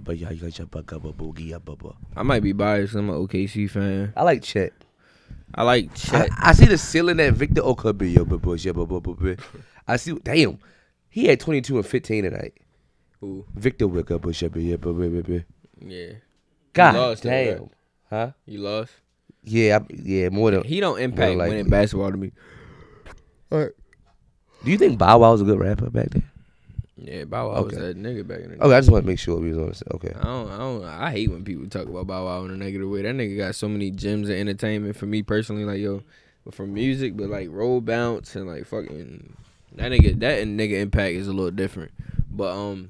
I might be biased. I'm an O K C fan. I like Chet. I like Chet. I, I see the ceiling that Victor Okabe. I see. Damn, he had twenty-two and fifteen tonight. Who? Victor Wembanyama. Yeah. God lost, though, damn, right? huh? You lost? Yeah, I, yeah, more than He don't impact likely. winning basketball to me. All right. Do you think Bow Wow was a good rapper back then? Yeah, Bow Wow was Okay. that nigga back in the day. Okay, I just want to make sure we was on the same. Okay. I don't, I don't, I hate when people talk about Bow Wow in a negative way. That nigga got so many gems of entertainment for me personally. Like, yo, but for music, but like roll bounce and like fucking that nigga, that nigga impact is a little different. But um,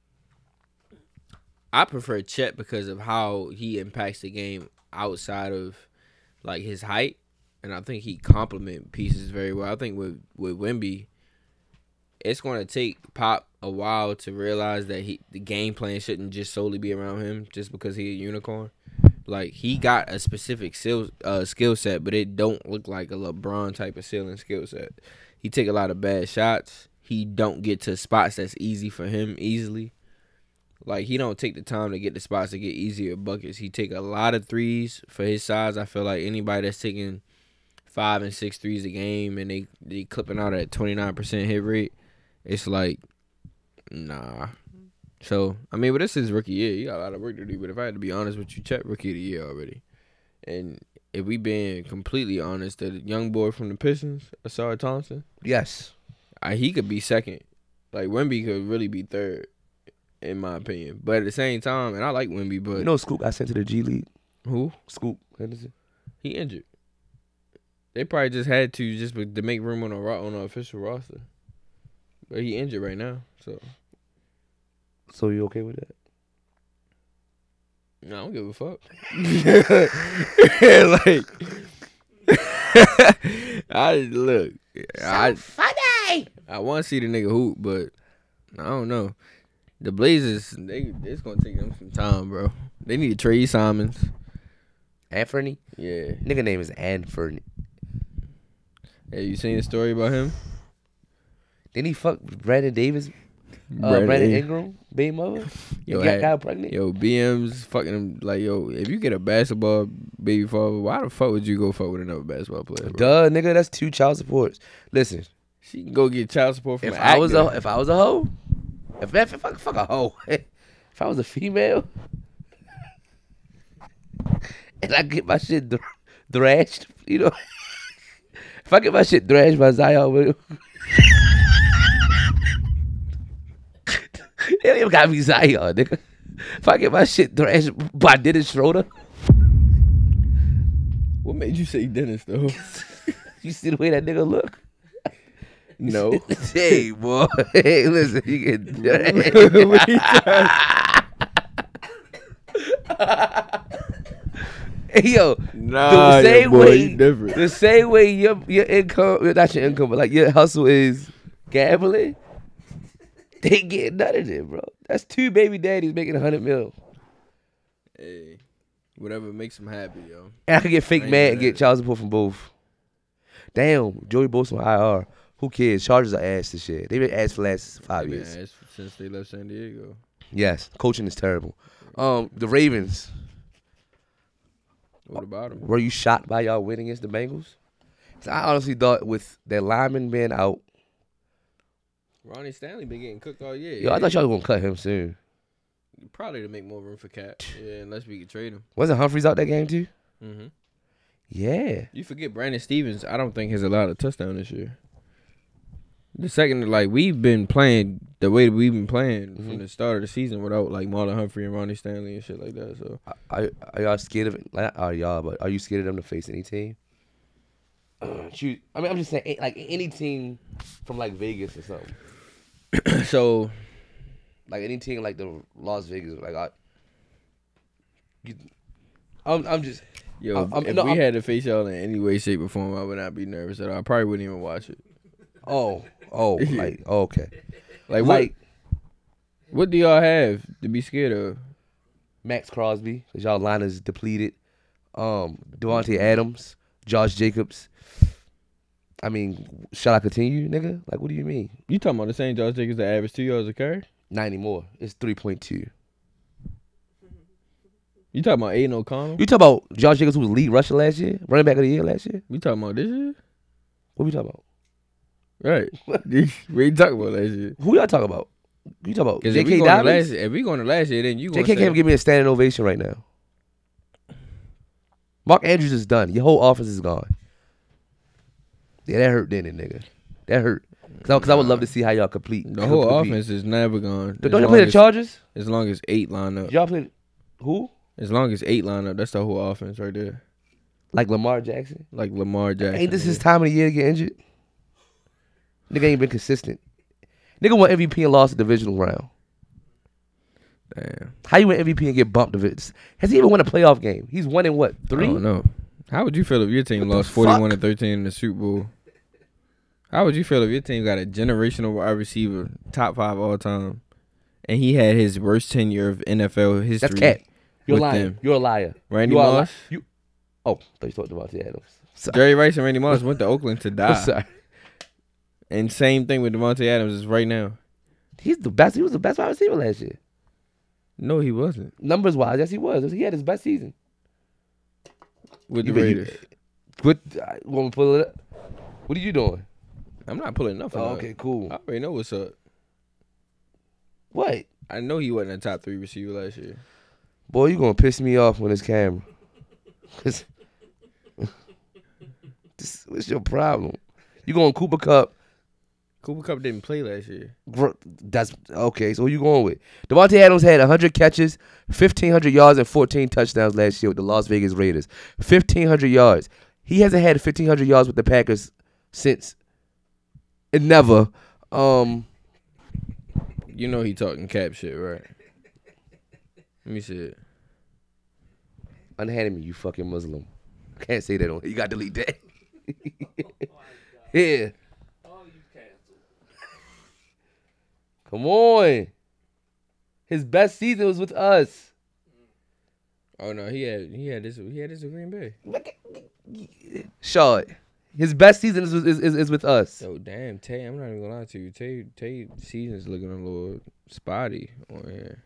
I prefer Chet because of how he impacts the game outside of like his height, and I think he complement pieces very well. I think with with Wemby, it's going to take Pop a while to realize that he the game plan shouldn't just solely be around him just because he's a unicorn. Like, he got a specific skill uh, skill set, but it don't look like a LeBron type of ceiling skill set. He take a lot of bad shots. He don't get to spots that's easy for him easily. Like, he don't take the time to get the spots to get easier buckets. He take a lot of threes for his size. I feel like anybody that's taking five and six threes a game and they, they clipping out at twenty-nine percent hit rate, it's like, nah. So, I mean, but this is rookie year. You got a lot of work to do. But if I had to be honest with you, check rookie of the year already. And if we being completely honest, the young boy from the Pistons, Ashadd Thompson, Yes. I, he could be second. Like, Wemby could really be third, in my opinion. But at the same time, and I like Wemby, but You know Scoop got sent to the G League? who? Scoop Henderson. He injured. They probably just had to just to make room on a ro- on an official roster. But he injured right now, so So you okay with that? no, I don't give a fuck. Like, I look, I Funny. I want to see the nigga hoop, but I don't know. The Blazers, they it's gonna take them some time, bro. They need to trade Simons. Anthony? Yeah. Nigga name is Anthony. Hey, you seen the story about him? Didn't he fuck Brandon Davis? Uh, Brandon Brandon Ingram. Ingram? Baby mother? Yo, Yo, got, had- got pregnant? Yo, B M's fucking him like, yo, if you get a basketball baby father, why the fuck would you go fuck with another basketball player, bro? Duh, nigga, that's two child supports. Listen, She can go get child support from if an I was a actor. if I was a hoe, if if, if I fuck a hoe, if I was a female, and I get my shit thr- thrashed, you know, if I get my shit thrashed by Zion, Williams, it don't even gotta be Zion, nigga. If I get my shit thrashed by Dennis Schroeder, What made you say Dennis though? you see the way that nigga look. No. Hey, boy. Hey, listen, you get What you trying- Hey, yo, Nah, the same yo, boy, way, you different. the same way your your income, not your income, but like your hustle is gambling, they get none of it, bro. That's two baby daddies making a hundred mil, Hey, whatever makes him happy, yo. and I can get fake Ain't mad mad and get at it. child support from both. Damn, Joey Bosa on I R. Who cares? Chargers are ass this shit. They've been ass for the last five They been years. ass since they left San Diego. Yes, coaching is terrible. Um, the Ravens. What about him? Were you shocked by y'all winning against the Bengals? 'Cause I honestly thought with their lineman being out, Ronnie Stanley been getting cooked all year. yo, I thought y'all was gonna cut him soon. Probably to make more room for Cap. Yeah, unless we could trade him. Wasn't Humphreys out that game too? Mm-hmm. Yeah. You forget Brandon Stevens. I don't think has allowed a touchdown this year. The second, like we've been playing the way that we've been playing Mhm. from the start of the season without like Marlon Humphrey and Ronnie Stanley and shit like that. So Are, are y'all scared of it? Not are y'all, but are you scared of them to face any team? Uh, shoot, I mean, I'm just saying, eh, like any team from like Vegas or something, so like any team like the Las Vegas, like I, you, I'm, I'm just, yo, I'm- I'm- if no, we I'm- had to face y'all in any way, shape, or form, I would not be nervous at all. I probably wouldn't even watch it. oh, oh, like oh, okay, Like what? like What do y'all have to be scared of? Max Crosby, cause y'all line is depleted. Um, Devontae Adams, Josh Jacobs. I mean, shall I continue, nigga? Like, what do you mean? You talking about the same Josh Jacobs that averaged two yards a carry? Not anymore. It's three point two. You talking about Aiden O'Connell? You talk about Josh Jacobs, who was lead rusher last year, running back of the year last year. We talking about this year? What we talking about? Right. we ain't talking about last year. Who y'all talking about? You talking about Because J if we K going to last, Dobbins? if we going to last year, then you J going K to can't give me a standing ovation right now. Mark Andrews is done. Your whole offense is gone. Yeah, that hurt, didn't it, nigga? That hurt. Because I, I would love to see how y'all complete. The whole compete. offense is never gone. Don't As you long play the as- Chargers? As long as eight line up. Y'all play who? As long as eight line up, that's the whole offense right there. Like Lamar Jackson? Like Lamar Jackson. Ain't this his nigga. time of the year to get injured? Nigga ain't been consistent. Nigga won M V P and lost the divisional round. Damn. How you win M V P and get bumped of it? Has he even won a playoff game? He's won in what, I three? don't know. How would you feel if your team What the lost forty-one fuck? to thirteen in the Super Bowl? How would you feel if your team got a generational wide receiver, top five all time, and he had his worst tenure of N F L history? That's cat. You're with lying. them. You're a liar. Randy you are Moss. Li- you. Oh, they talked about the Adams. Sorry. Jerry Rice and Randy Moss went to Oakland to I'm die. sorry. And same thing with Devontae Adams is right now. He's the best. He was the best wide receiver last year. No, he wasn't. Numbers wise, yes, he was. He had his best season With the You- you- Raiders. What? I want to pull it up. What are you doing? I'm not pulling nothing Oh, up. okay, cool. I already know what's up. What? I know he wasn't a top three receiver last year. Boy, you gonna piss me off on this camera. this, what's your problem? You going Cooper Cup? Cooper Kupp didn't play last year. That's okay. So who you going with? Devontae Adams had one hundred catches, fifteen hundred yards, and fourteen touchdowns last year with the Las Vegas Raiders. fifteen hundred yards. He hasn't had fifteen hundred yards with the Packers since. It never. Um, You know he talking cap shit, right? Let me see it. unhanded me, you fucking Muslim. Can't say that on. You got to delete that. Yeah. Come on. His best season was with us. Oh no, he had he had this he had this with Green Bay. Short. His best season is, is, is, is with us. Oh damn, Tay, I'm not even gonna lie to you. Tay Tay season's looking a little spotty on here.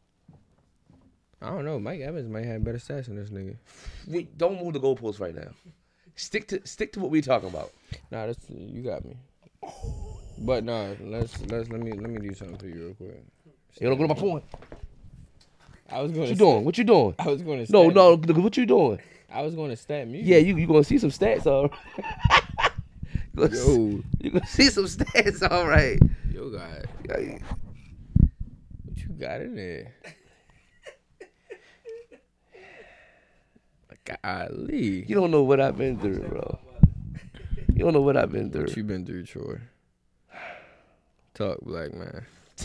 I don't know. Mike Evans might have better stats than this nigga. We don't move the goalposts right now. Stick to stick to what we talking about. Nah, that's you got me. But nah, let's let's let me let me do something for you real quick. You don't go to my point. I was going. What you to doing? What you doing? I was going to. No, stat no. mu- What you doing? I was going to stat music. Yeah, you you gonna see some stats, all right. you, gonna see, Yo, you gonna see some stats, all right. yo, God, Yeah, what you got in there? Golly, you don't know what I've been through, bro. You don't know what I've been through. what you been through, Troy? Talk, black man.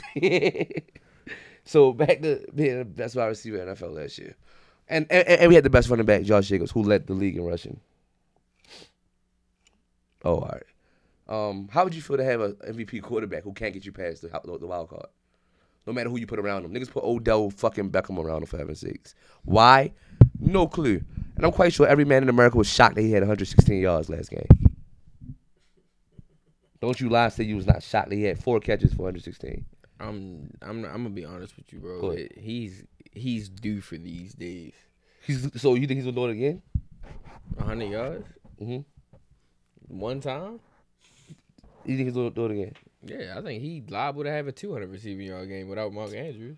So back to being the best wide receiver in the N F L last year, and, and and we had the best running back, Josh Jacobs, who led the league in rushing. Oh, all right. Um, how would you feel to have an M V P quarterback who can't get you past the, the wild card? No matter who you put around him. Niggas put Odell fucking Beckham around him, for heaven's sakes. Why? No clue. And I'm quite sure every man in America was shocked that he had one hundred sixteen yards last game. Don't you lie and say you was not shocked that he had four catches for one hundred sixteen. I'm I'm I'm gonna be honest with you, Go bro. ahead. He's he's due for these days. He's, so you think he's going to do it again? A hundred yards, Mm-hmm. one time. You think he's going to do it again? Yeah, I think he liable to have a two hundred receiving yard game without Mark Andrews.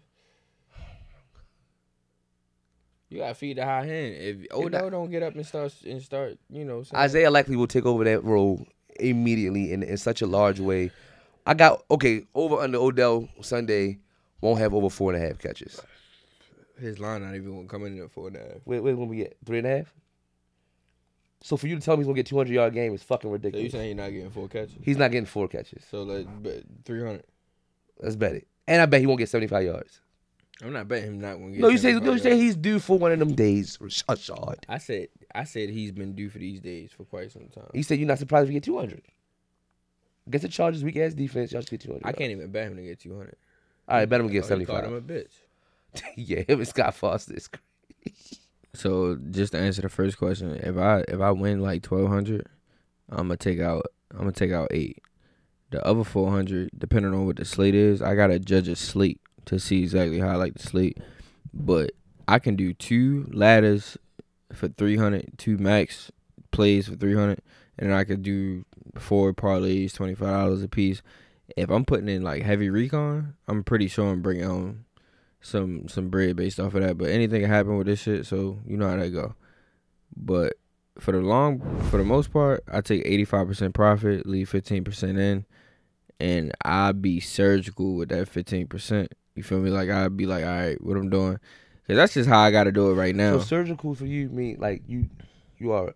You gotta feed the high hand. If Odell don't get up and start and start, you know, saying, Isaiah likely will take over that role immediately in, in such a large way. I got, okay, over under Odell Sunday won't have over four and a half catches. his line not even gonna come in there for that. Where, where when we get? Three and a half? So for you to tell me he's going to get two hundred yard game is fucking So ridiculous. you saying he's not getting four catches? He's not getting four catches. So like, but three hundred. Let's bet it. And I bet he won't get seventy-five yards. I'm not betting him not gonna get. No, you say seventy-five no, you say yards. he's due for one of them days, Ashadd. I said I said he's been due for these days for quite some time. You said you're not surprised if he get two hundred. Against the Chargers, weak ass defense, y'all should get two hundred. I can't even bet him to get two hundred. All right, bet him to get Oh, you called seventy-five. him a bitch. Yeah, him and Scott Foster is crazy. So just to answer the first question, if I if I win like twelve hundred, I'm gonna take out I'm gonna take out eight. The other four hundred, depending on what the slate is, I gotta judge a slate to see exactly how I like the slate. But I can do two ladders for three hundred, two max plays for three hundred, and then I could do four parlays, twenty five dollars a piece. If I'm putting in like heavy recon, I'm pretty sure I'm bringing home some some bread based off of that. But anything can happen with this shit, so you know how that go. But for the long, for the most part, I take eighty-five percent profit, leave fifteen percent in, and I be surgical with that fifteen percent. You feel me? Like I'd be like, all right, what I'm doing, cause that's just how I got to do it right now. So surgical for you mean like you, you are.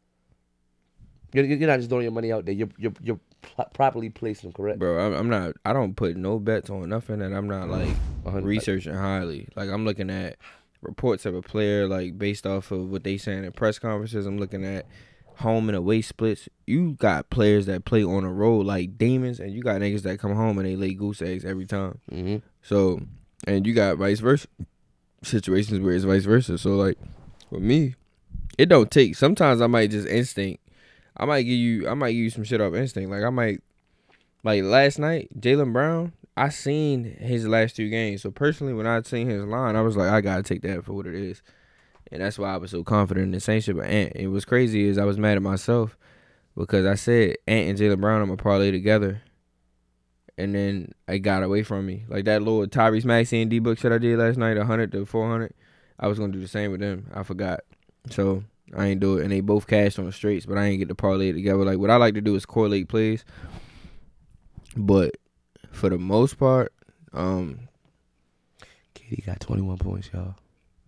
You're, you're not just throwing your money out there. You're you're you're pl- properly placing them, correct? Bro, I'm, I'm not. I don't put no bets on nothing that I'm not like one hundred researching highly. Like I'm looking at reports of a player, like based off of what they saying in press conferences. I'm looking at home and away splits. You got players that play on a road like demons, and you got niggas that come home and they lay goose eggs every time. Mm-hmm. So, and you got vice versa. situations where it's vice versa. So like with me, it don't take. Sometimes I might just instinct. I might give you. I might give you some shit off instinct. Like I might. Like last night, Jaylen Brown. I seen his last two games. So personally, when I seen his line, I was like, I gotta take that for what it is. And that's why I was so confident in the same shit with Ant. And what's crazy is I was mad at myself because I said Ant and Jaylen Brown, I'm going to parlay together. And then it got away from me. Like that little Tyrese Maxey and D-Book shit I did last night, one hundred to four hundred. I was going to do the same with them. I forgot. So I ain't do it. And they both cashed on the straights, but I ain't get to parlay it together. Like what I like to do is correlate plays. But for the most part, um, K D got twenty-one points, y'all.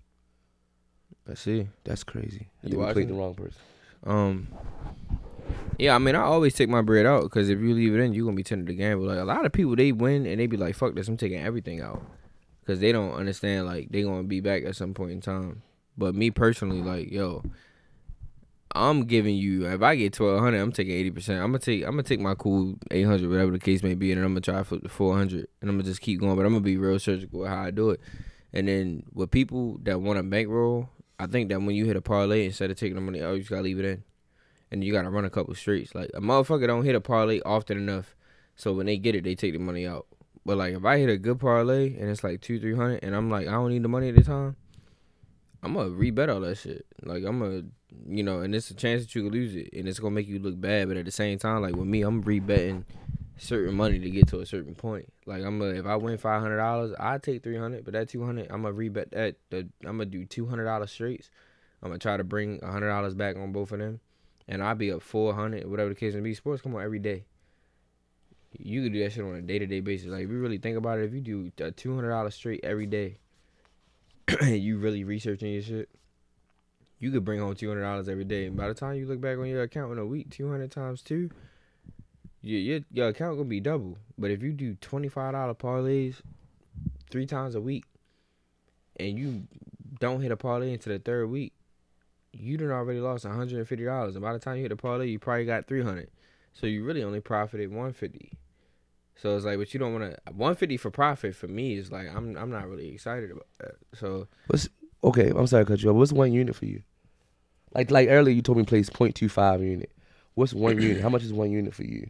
Let's see. That's crazy. I You think we watching? played the wrong person. Um, yeah, I mean, I always take my bread out because if you leave it in, you're going to be tempted to gamble. Like, a lot of people, they win and they be like, fuck this, I'm taking everything out. Because they don't understand, like, they going to be back at some point in time. But me personally, like, yo, I'm giving you, if I get twelve hundred, I'm taking eighty percent. I'm going to take I'm gonna take my cool eight hundred, whatever the case may be, and then I'm going to try to flip to four hundred. And I'm going to just keep going, but I'm going to be real surgical with how I do it. And then with people that want to bankroll, I think that when you hit a parlay, instead of taking the money out, you just got to leave it in. And you got to run a couple straights. Like, a motherfucker don't hit a parlay often enough, so when they get it, they take the money out. But, like, if I hit a good parlay, and it's like two, three hundred, and I'm like, I don't need the money at the time, I'm going to re-bet all that shit. Like, I'm going to, you know, and it's a chance that you could lose it, and it's going to make you look bad. But at the same time, like, with me, I'm re-betting certain money to get to a certain point. Like, I'm gonna, if I win five hundred dollars, I take three hundred, but that two hundred, I'm gonna re-bet that. The, I'm gonna do two hundred dollars straights. I'm gonna try to bring one hundred dollars back on both of them, and I'll be up four hundred, whatever the case may be. Sports come on every day. You can do that shit on a day-to-day basis. Like, if you really think about it, if you do a two hundred dollars straight every day, and you really researching your shit, you could bring home two hundred dollars every day. And by the time you look back on your account in a week, two hundred times two, your, your, your account gonna be double. But if you do twenty-five dollar parlays three times a week, and you don't hit a parlay into the third week, you done already lost one hundred fifty dollars. And by the time you hit a parlay, you probably got three hundred dollars. So you really only profited one hundred fifty dollars. So it's like, but you don't want to. one hundred fifty dollars for profit for me is like, I'm I'm not really excited about that. So What's okay? I'm sorry to cut you off. What's one unit for you? Like like earlier, you told me place zero point two five unit. What's one unit? How much is one unit for you?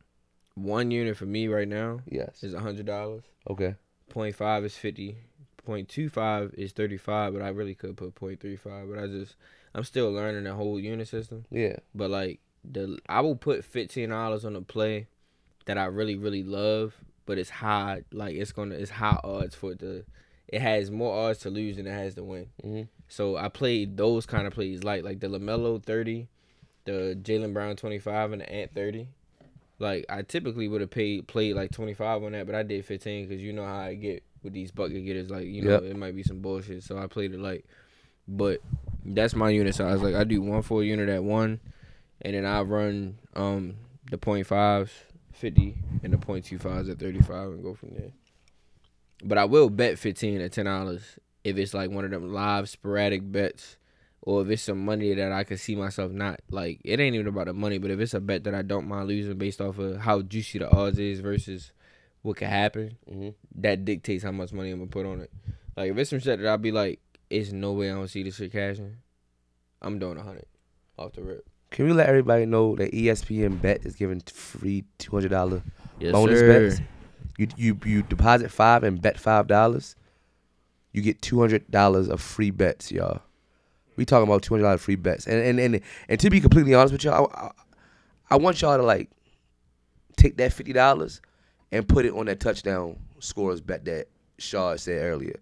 one unit for me right now Yes. is one hundred dollars. Okay. zero point five is fifty. zero point two five is thirty-five, but I really could put zero point three five. But I just, I'm still learning the whole unit system. Yeah. But like, the I will put fifteen dollars on a play that I really, really love, but it's high. Like, it's gonna, it's high odds for it to, it has more odds to lose than it has to win. Mm-hmm. So I played those kind of plays, like like the LaMelo thirty, the Jaylen Brown twenty-five, and the Ant thirty. Like, I typically would have paid played like twenty-five on that, but I did fifteen because you know how I get with these bucket getters. Like, you know, Yep. it might be some bullshit. So I played it like, but that's my unit size. Like, I do one full unit at one, and then I run um the point fives, fifty, and the point two fives at thirty-five and go from there. But I will bet fifteen at ten dollars if it's like one of them live sporadic bets, or if it's some money that I could see myself not, like, it ain't even about the money, but if it's a bet that I don't mind losing based off of how juicy the odds is versus what could happen, Mm-hmm. that dictates how much money I'm going to put on it. Like, if it's some shit that I'll be like, it's no way I don't see this shit cashing, I'm doing one hundred off the rip. Can we let everybody know that E S P N Bet is giving free two hundred dollars Yes, bonus sir. bets? You you you deposit five and bet five dollars, you get two hundred dollars of free bets, y'all. We talking about two hundred dollars free bets, and and and and to be completely honest with y'all, I, I, I want y'all to like take that fifty dollars and put it on that touchdown scores bet that Shaw said earlier.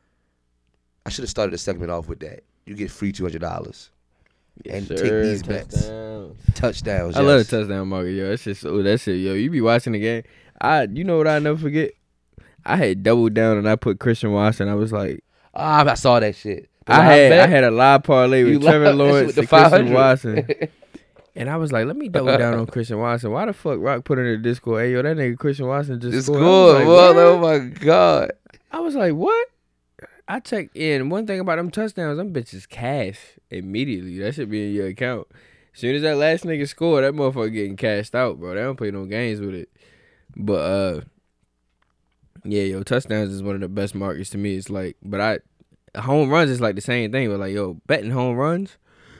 I should have started the segment off with that. You get free two hundred dollars. Yes, and sir. take these bets. Touchdowns. Touchdowns. I yes. love the touchdown market, yo. That shit, so that shit, yo. You be watching the game. I, you know what I never forget? I had doubled down and I put Christian Watson. I was like, Ah, I saw that shit. The I live had, bet? I had a live parlay You with Trevor live- that shit Lawrence with the and Christian five hundred. Watson, and I was like, let me double down on Christian Watson. Why the fuck Rock put in the Discord? Hey, yo, that nigga Christian Watson just It's scored. cool. I was like, Well, what? oh my god. I was like, what? I checked in. One thing about them touchdowns, them bitches cash immediately. That should be in your account. As soon as that last nigga scored, that motherfucker getting cashed out, bro. They don't play no games with it. But, uh, yeah, yo, touchdowns is one of the best markets to me. It's like, but I, home runs is like the same thing. But like, yo, betting home runs,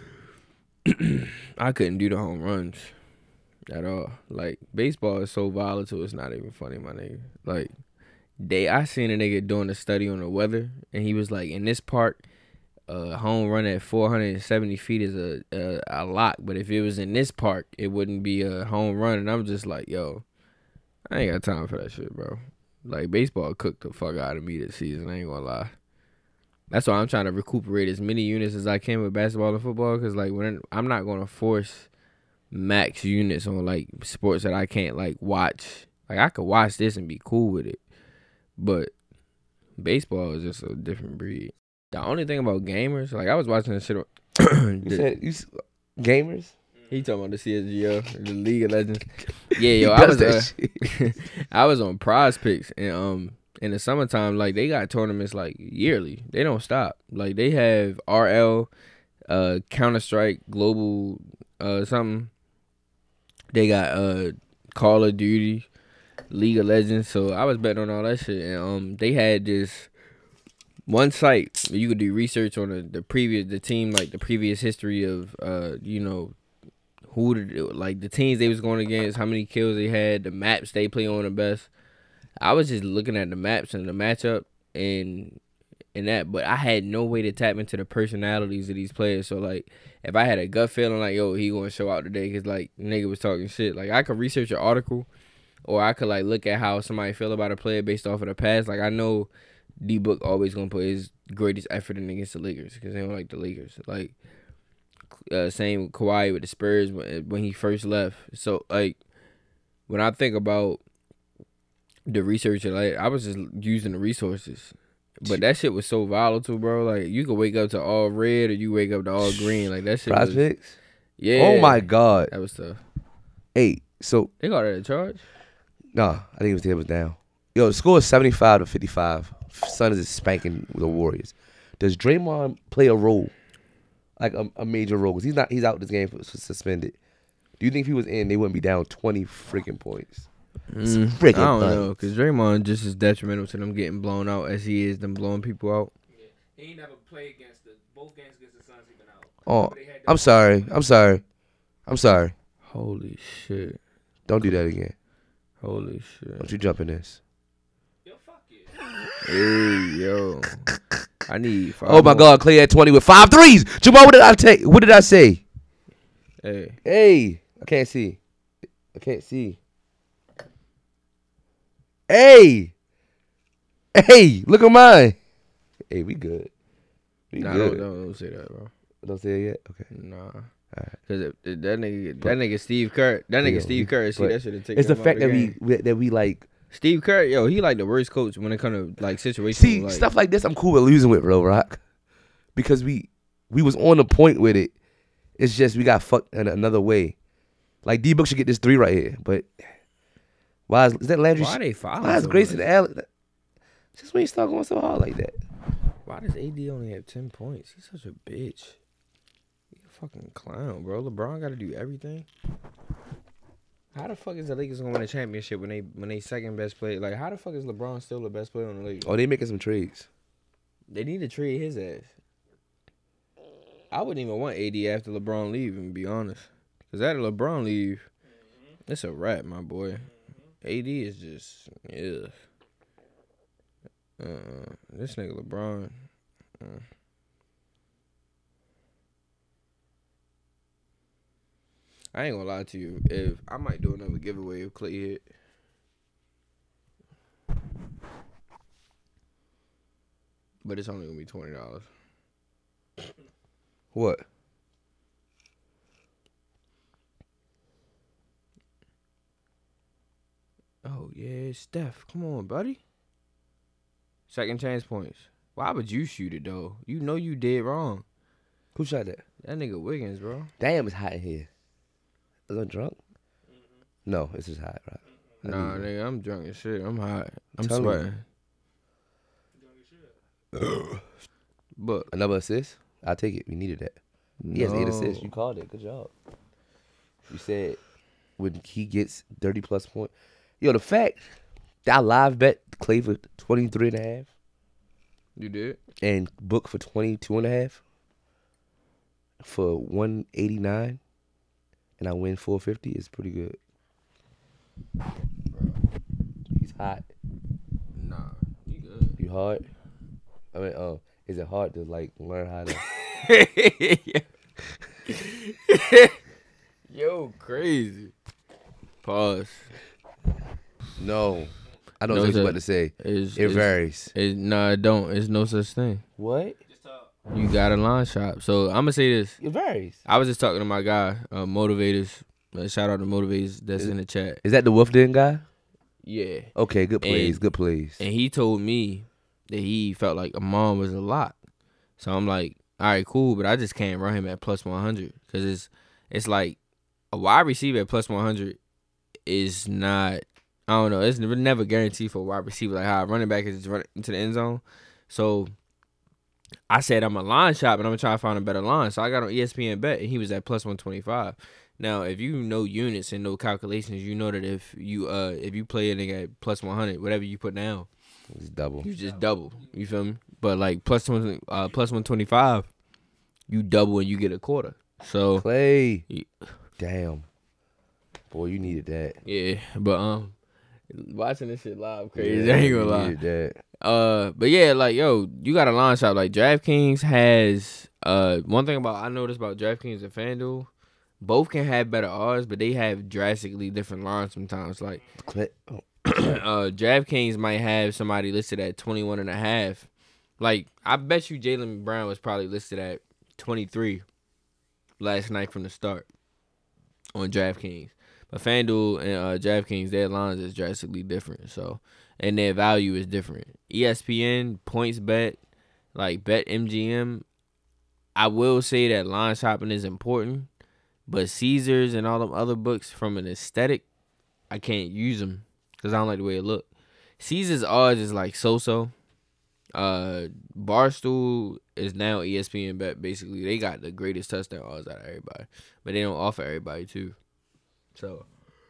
I couldn't do the home runs at all. Like, baseball is so volatile, it's not even funny, my nigga. Like, they, I seen a nigga doing a study on the weather, and he was like, in this park, a home run at four hundred seventy feet is a, a a lock, but if it was in this park, it wouldn't be a home run. And I'm just like, yo, I ain't got time for that shit, bro. Like, baseball cooked the fuck out of me this season. I ain't gonna lie. That's why I'm trying to recuperate as many units as I can with basketball and football, because like when I'm not gonna force max units on like sports that I can't like watch. Like, I could watch this and be cool with it, but baseball is just a different breed. The only thing about gamers, like, I was watching this shit on You said you s- gamers? he talking about the C S G O, the League of Legends. Yeah, yo, He I does was uh, that I was on Prize Picks, and um in the summertime, like, they got tournaments like yearly. They don't stop. Like, they have R L, uh Counter Strike, Global, uh something. They got uh Call of Duty, League of Legends. So I was betting on all that shit, and um they had this one site where you could do research on the, the previous the team, like the previous history of uh you know who did, like the teams they was going against, how many kills they had, the maps they play on the best. I was just looking at the maps and the matchup and and that, but I had no way to tap into the personalities of these players. So like, if I had a gut feeling like, yo, he gonna show out today because like nigga was talking shit, like I could research an article, or I could like look at how somebody feel about a player based off of the past. Like, I know D-Book always gonna put his greatest effort in against the Lakers because they don't like the Lakers. Like, uh, same with Kawhi with the Spurs when, when he first left. So like, when I think about the research, like, I was just using the resources, but that shit was so volatile, bro. Like, you could wake up to all red or you wake up to all green. Like, that shit was, Prospects? yeah. Oh my god. That was tough. Hey, so They got it at charge. nah, I think it was it was down. Yo, the score is seventy-five to fifty-five. Suns is spanking the Warriors. Does Draymond play a role, like a, a major role? Because he's not. He's out this game for, for suspended. Do you think if he was in, they wouldn't be down twenty freaking points? It's Mm, freaking I don't funny. know, because Draymond just as detrimental to them getting blown out as he is them blowing people out. Yeah. He ain't never played against the both games against the Suns. He been out. Oh, They had the- I'm sorry. I'm sorry. I'm sorry. Holy shit. Don't do that again. Holy shit. Don't you jump in this. Yo, fuck you. Hey, yo. I need five Oh my more. God, Clay at twenty with five threes. Jamal, what did I take? What did I say? Hey. Hey, I can't see. I can't see. Hey, hey, look at mine. Hey, we good. We Nah, good. don't, don't, don't say that, bro. Don't say it yet. Okay. Nah. right. Cause if, if that nigga, that nigga Steve Kerr, that nigga Yo, Steve Kerr, see but that shit to take It's the him out fact the that we, game. we that we like Steve Kerr, yo, he like the worst coach when it comes to like situations. see like, stuff like this. I'm cool with losing with, bro, Rock, because we we was on the point with it. It's just we got fucked in another way. Like D-Book should get this three right here, but why is, is that Landry? Why they fouling Why is so Grayson much? Allen? Just when you start going so hard like that. Why does A D only have ten points? He's such a bitch. He's a fucking clown, bro. LeBron got to do everything. How the fuck is the Lakers gonna win a championship when they when they second best player? Like, how the fuck is LeBron still the best player on the Lakers? Oh, they making some trades. They need to trade his ass. I wouldn't even want A D after LeBron leave, and be honest. Because after LeBron leave, it's a wrap, my boy. A D is just, ugh. Uh, this nigga LeBron. Uh. I ain't gonna lie to you. If I might do another giveaway if Clay hit. But it's only gonna be twenty dollars. What? Oh yeah, Steph. Come on, buddy. Second chance points. Why would you shoot it though? You know you did wrong. Who shot that? That nigga Wiggins, bro. Damn, it's hot in here. Is I drunk? No, it's just hot, right? I Nah, need- nigga, I'm drunk as shit. I'm hot. I'm telling sweating. you. But Another assist? I'll take it. We needed that. He has eight no. assists. You called it. Good job. You said when he gets thirty plus points. Yo, the fact that I live bet Clay for twenty-three and a half. You did? And book for twenty-two and a half for one eighty-nine, and I win four fifty. It's pretty good. He's hot. Nah, you good. You hard? I mean, um, is it hard to like learn how to? Yo, crazy. Pause. No, I know No, what you're sir. about to say. It's, It it's, varies. It, nah, it don't. It's no such thing. What? You got a line shop. So I'm gonna say this. It varies. I was just talking to my guy, uh, Motivators. Uh, shout out to Motivators that's Is- in the chat. Is that the Wolf Den guy? Yeah. Okay, good plays. And- good plays. And he told me that he felt like a mom was a lot. So I'm like, all right, cool, but I just can't run him at plus one hundred because it's it's like a wide receiver at plus one hundred is not. I don't know. It's never, never guaranteed for a wide receiver. Like how a running back is just running into the end zone. So I said I'm a line shop and I'm gonna try to find a better line. So I got on E S P N Bet and he was at plus one twenty-five. Now, if you know units and know calculations, you know that if you uh if you play a nigga at plus one hundred, whatever you put down, It's double. you just double. You feel me? But like plus one uh plus one twenty-five, you double and you get a quarter. So Clay. Yeah. Damn. Boy, you needed that. yeah, but um, watching this shit live crazy. Yeah, I ain't you gonna lie. needed that. Uh, but yeah, like yo, you got a line shop. Like DraftKings has uh one thing about I noticed about DraftKings and FanDuel, both can have better odds, but they have drastically different lines sometimes. Like Clay. Oh. uh, DraftKings might have somebody listed at twenty-one and a half. Like I bet you Jaylen Brown was probably listed at twenty-three last night from the start on DraftKings. But FanDuel and uh, DraftKings, their lines is drastically different. So, and their value is different. E S P N, Points Bet, like Bet M G M. I will say that line shopping is important, but Caesars and all them other books from an aesthetic, I can't use them because I don't like the way it look. Caesars odds is like so-so. Uh, Barstool is now E S P N Bet. Basically, they got the greatest touchdown odds out of everybody, but they don't offer everybody too. So,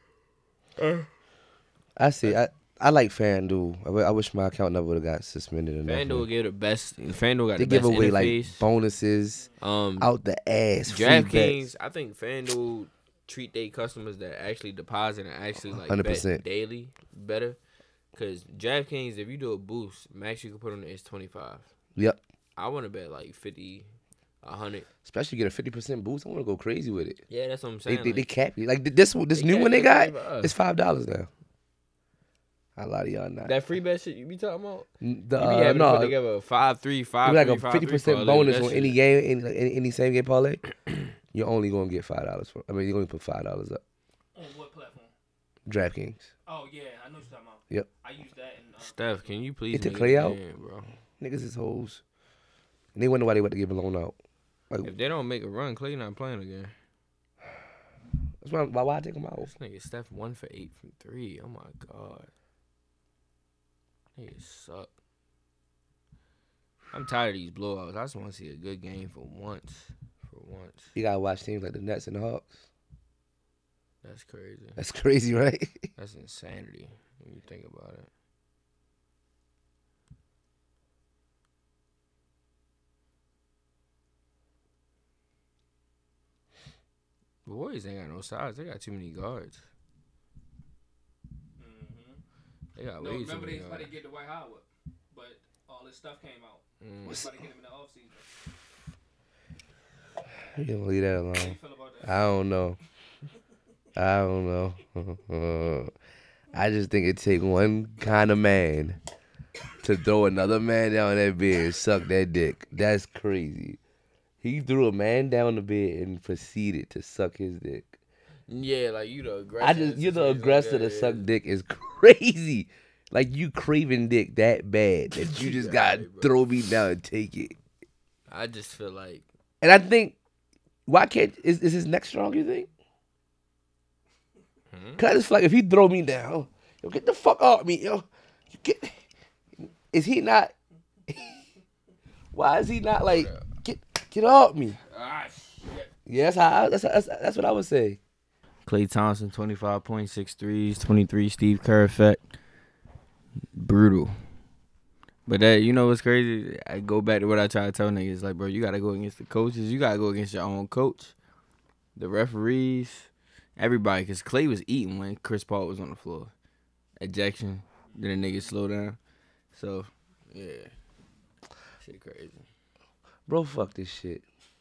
I see. I, I like FanDuel. I, w- I wish my account never would have got suspended. Or FanDuel nothing. gave the best. FanDuel got They the give best away interface. like bonuses um, out the ass. Free DraftKings, bets. I think FanDuel treat their customers that actually deposit and actually like one hundred percent. bet daily better. Cause DraftKings, if you do a boost, max you can put on it is twenty five. Yep. I want to bet like fifty, a hundred. Especially get a fifty percent boost. I want to go crazy with it. Yeah, that's what I'm They saying. they, they like, cap you. Like this this They new cap one they you got. twenty-five. It's five dollars now. A lot of y'all not. that free bet shit you be talking about. The, You be uh, having to no, put together a five three five like three, a five, fifty three percent parlay. bonus That on shit- any game, any, like, any any same game parlay. You're only gonna get five dollars for. I mean, you're gonna put five dollars up. On what platform? DraftKings. Oh yeah, I know what you're talking about. Yep. I use that in uh, Steph, can you please Get the make Clay it out. again, bro? Niggas is hoes. And they wonder why they want to give a loan out. Like If they don't make a run, Clay not playing again. that's why why, why I take them out. This nigga Steph one for eight from three. Oh my god. Niggas suck. I'm tired of these blowouts. I just want to see a good game for once. For once. You gotta watch teams like the Nets and the Hawks. That's crazy. That's crazy, right? That's insanity when you think about it. The Warriors ain't got no size. They got too many guards. They got no, way too remember many they about to guards. get Dwight Howard, but all this stuff came out. Mm. They about to get him in the offseason. You can leave that How you alone. feel about that? I don't know. I don't know. I just think it take one kind of man to throw another man down that bed and suck that dick. That's crazy. He threw a man down the bed and proceeded to suck his dick. Yeah, like you the aggressor. I just you're the Situations aggressor like to that, suck yeah. dick is crazy. Like you craving dick that bad that you just gotta Right, bro. throw me down and take it. I just feel like And I think why can't is, is his neck strong? You think? Hmm? Cause I just feel like if he throw me down, yo, get the fuck off me, yo. You get. Is he not? Why is he not like get get off me? ah shit. Yeah, that's how. I, that's, that's that's what I would say. Klay Thompson, twenty-five point six threes, twenty-three Steve Kerr effect. Brutal. But that, you know what's crazy? I go back to what I try to tell niggas. Like, bro, you got to go against the coaches. You got to go against your own coach, the referees, everybody. Because Clay was eating when Chris Paul was on the floor. Ejection. Then the niggas slow down. So, yeah. Shit crazy. Bro, fuck this shit.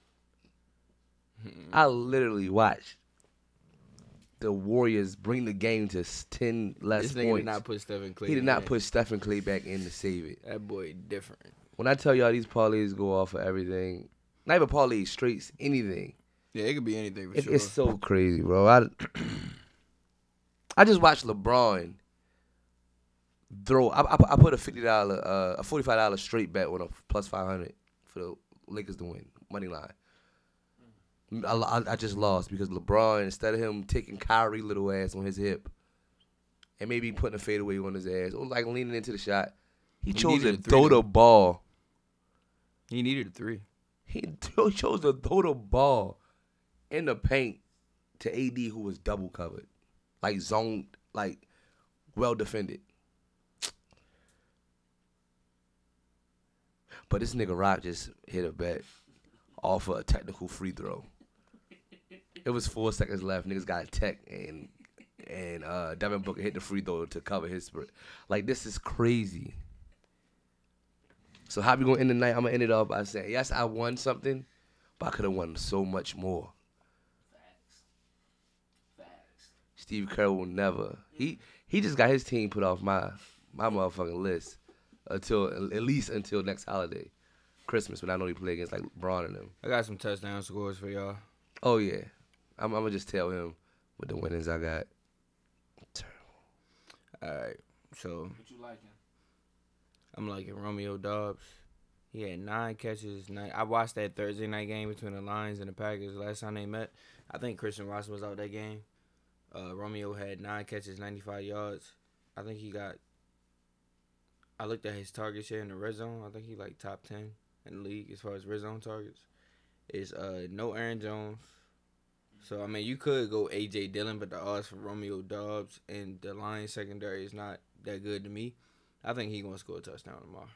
I literally watched the Warriors bring the game to ten less This nigga points. did not put Stephen Clay. He did in not there. put Stephen Clay back in to save it. That boy different. When I tell y'all these parlays go off for everything, not even parlays, straights, anything. Yeah, it could be anything for It, sure. It's so crazy, bro. I, I just watched LeBron throw. I, I, I put a fifty dollar, uh, a forty five dollar straight bet on a plus five hundred for the Lakers to win money line. I, I, I just lost because LeBron, instead of him taking Kyrie little ass on his hip and maybe putting a fadeaway on his ass or like leaning into the shot, he, He chose to needed a three, throw though. the ball. He needed a three. He chose to throw the ball in the paint to A D, who was double covered, like zoned, like well defended. But this nigga Rock just hit a bet off of a technical free throw. It was four seconds left. Niggas got a tech, and and uh, Devin Booker hit the free throw to cover his spread. Like, this is crazy. So how we gonna end the night? I'm gonna end it off by saying, yes, I won something, but I could have won so much more. Facts. Facts. Steve Kerr will never. He he just got his team put off my my motherfucking list until at least until next holiday, Christmas, when I know he play against like Braun and them. I got some touchdown scores for y'all. Oh yeah, I'm, I'm gonna just tell him what the winnings I got. All right, so What you liking? I'm liking Romeo Dobbs. He had nine catches. Nine. I watched that Thursday night game between the Lions and the Packers last time they met. I think Christian Watson was out that game. Uh, Romeo had nine catches, ninety-five yards. I think he got. I looked at his target share in the red zone. I think he like top ten in the league as far as red zone targets. Is uh no Aaron Jones. So I mean you could go A J Dillon, but the odds for Romeo Dobbs and the Lions secondary is not that good to me. I think he gonna score a touchdown tomorrow.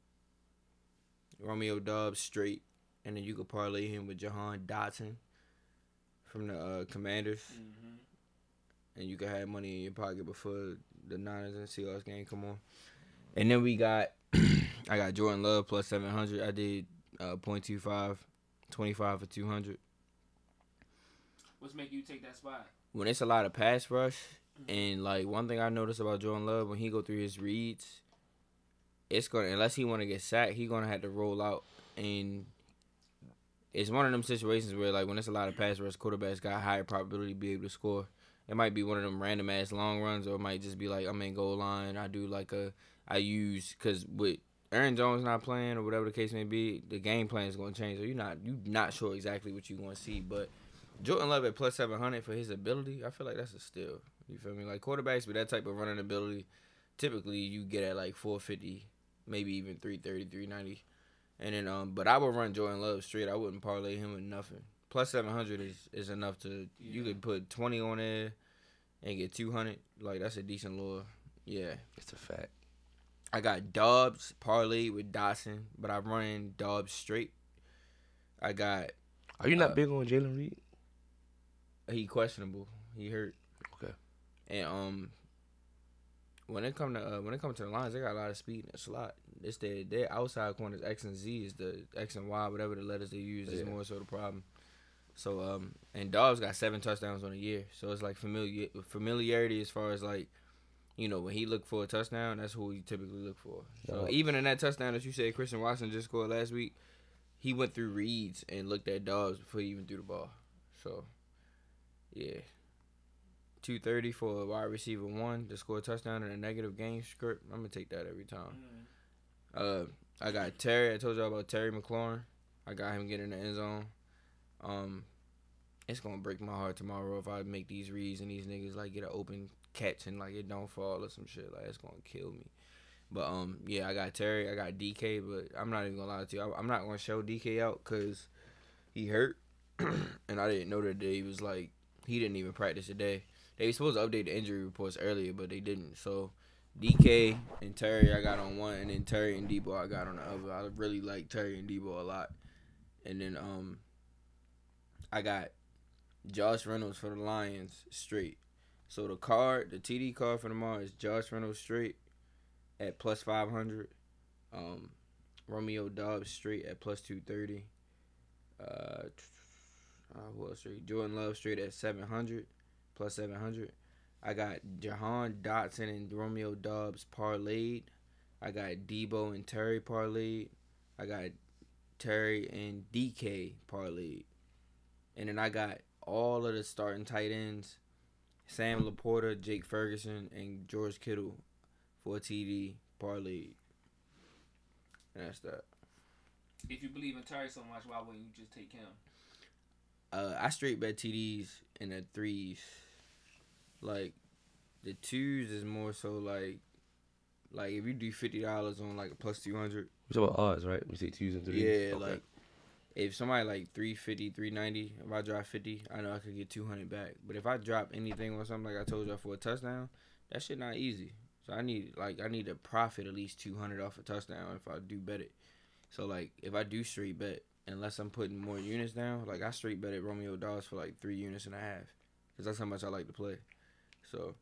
Romeo Dobbs straight, and then you could parlay him with Jahan Dotson from the uh, Commanders, Mm-hmm. and you could have money in your pocket before the Niners and Seahawks game come on. And then we got, I got Jordan Love plus seven hundred. I did uh, point two five, twenty-five for two hundred. What's making you take that spot? When it's a lot of pass rush, and like one thing I noticed about Jordan Love, when he go through his reads, it's gonna, unless he want to get sacked, he gonna have to roll out, and it's one of them situations where like when it's a lot of pass rush, quarterbacks got a higher probability to be able to score. It might be one of them random ass long runs, or it might just be like I'm in goal line. I do like a, I use because with Aaron Jones not playing or whatever the case may be, the game plan is gonna change. So you're not you not sure exactly what you're gonna see, but Jordan Love at plus seven hundred for his ability, I feel like that's a steal. You feel me? Like quarterbacks with that type of running ability, typically you get at like four fifty, maybe even three thirty, three ninety. And then, um, but I would run Jordan Love straight. I wouldn't parlay him with nothing. Plus seven hundred is, is enough to, yeah. You could put twenty on there and get two hundred. Like, that's a decent lure. Yeah. It's a fact. I got Dobbs parlay with Dotson, but I'm running Dobbs straight. I got. Are you not uh, big on Jalen Reed? He questionable. He hurt. Okay. And um, when it come to uh, when it comes to the Lions, they got a lot of speed in the slot. It's their their outside corners X and Z is the X and Y, whatever the letters they use is Yeah. more so the problem. So um, and Dobbs got seven touchdowns on the year, so it's like familiar familiarity as far as like, you know, when he look for a touchdown, that's who he typically look for. So Yeah. even in that touchdown that you said Christian Watson just scored last week, he went through reads and looked at Dobbs before he even threw the ball. So yeah. two thirty for a wide receiver one to score a touchdown in a negative game script. I'm going to take that every time. Uh, I got Terry. I told y'all about Terry McLaurin. I got him getting in the end zone. Um, it's going to break my heart tomorrow if I make these reads and these niggas like get an open catch and like it don't fall or some shit. Like, it's going to kill me. But, um, yeah, I got Terry. I got D K, but I'm not even going to lie to you. I, I'm not going to show D K out because he hurt. And I didn't know that he was like, he didn't even practice today. They were supposed to update the injury reports earlier, but they didn't. So D K and Terry I got on one, and then Terry and Debo I got on the other. I really like Terry and Debo a lot. And then um, I got Josh Reynolds for the Lions straight. So the card, the T D card for tomorrow is Josh Reynolds straight at plus five hundred. Um, Romeo Dobbs straight at plus two thirty. Uh, uh, who else straight? Jordan Love straight at seven hundred, plus seven hundred. I got Jahan Dotson and Romeo Dobbs parlayed. I got Debo and Terry parlayed. I got Terry and D K parlayed. And then I got all of the starting tight ends, Sam Laporta, Jake Ferguson, and George Kittle for a T D parlayed. And that's that. If you believe in Terry so much, why wouldn't you just take him? Uh, I straight bet T Ds and the threes. Like, the twos is more so like, like if you do fifty dollars on like a plus two hundred. We talk about odds, right? We say twos and threes. Yeah, okay. like if somebody like three fifty, three ninety, if I drop fifty, I know I could get two hundred back. But if I drop anything on something like I told you for a touchdown, that shit not easy. So I need like I need to profit at least two hundred off a touchdown if I do bet it. So like if I do straight bet, unless I'm putting more units down, like I straight bet at Romeo Dobbs for like three units and a half, because that's how much I like to play. So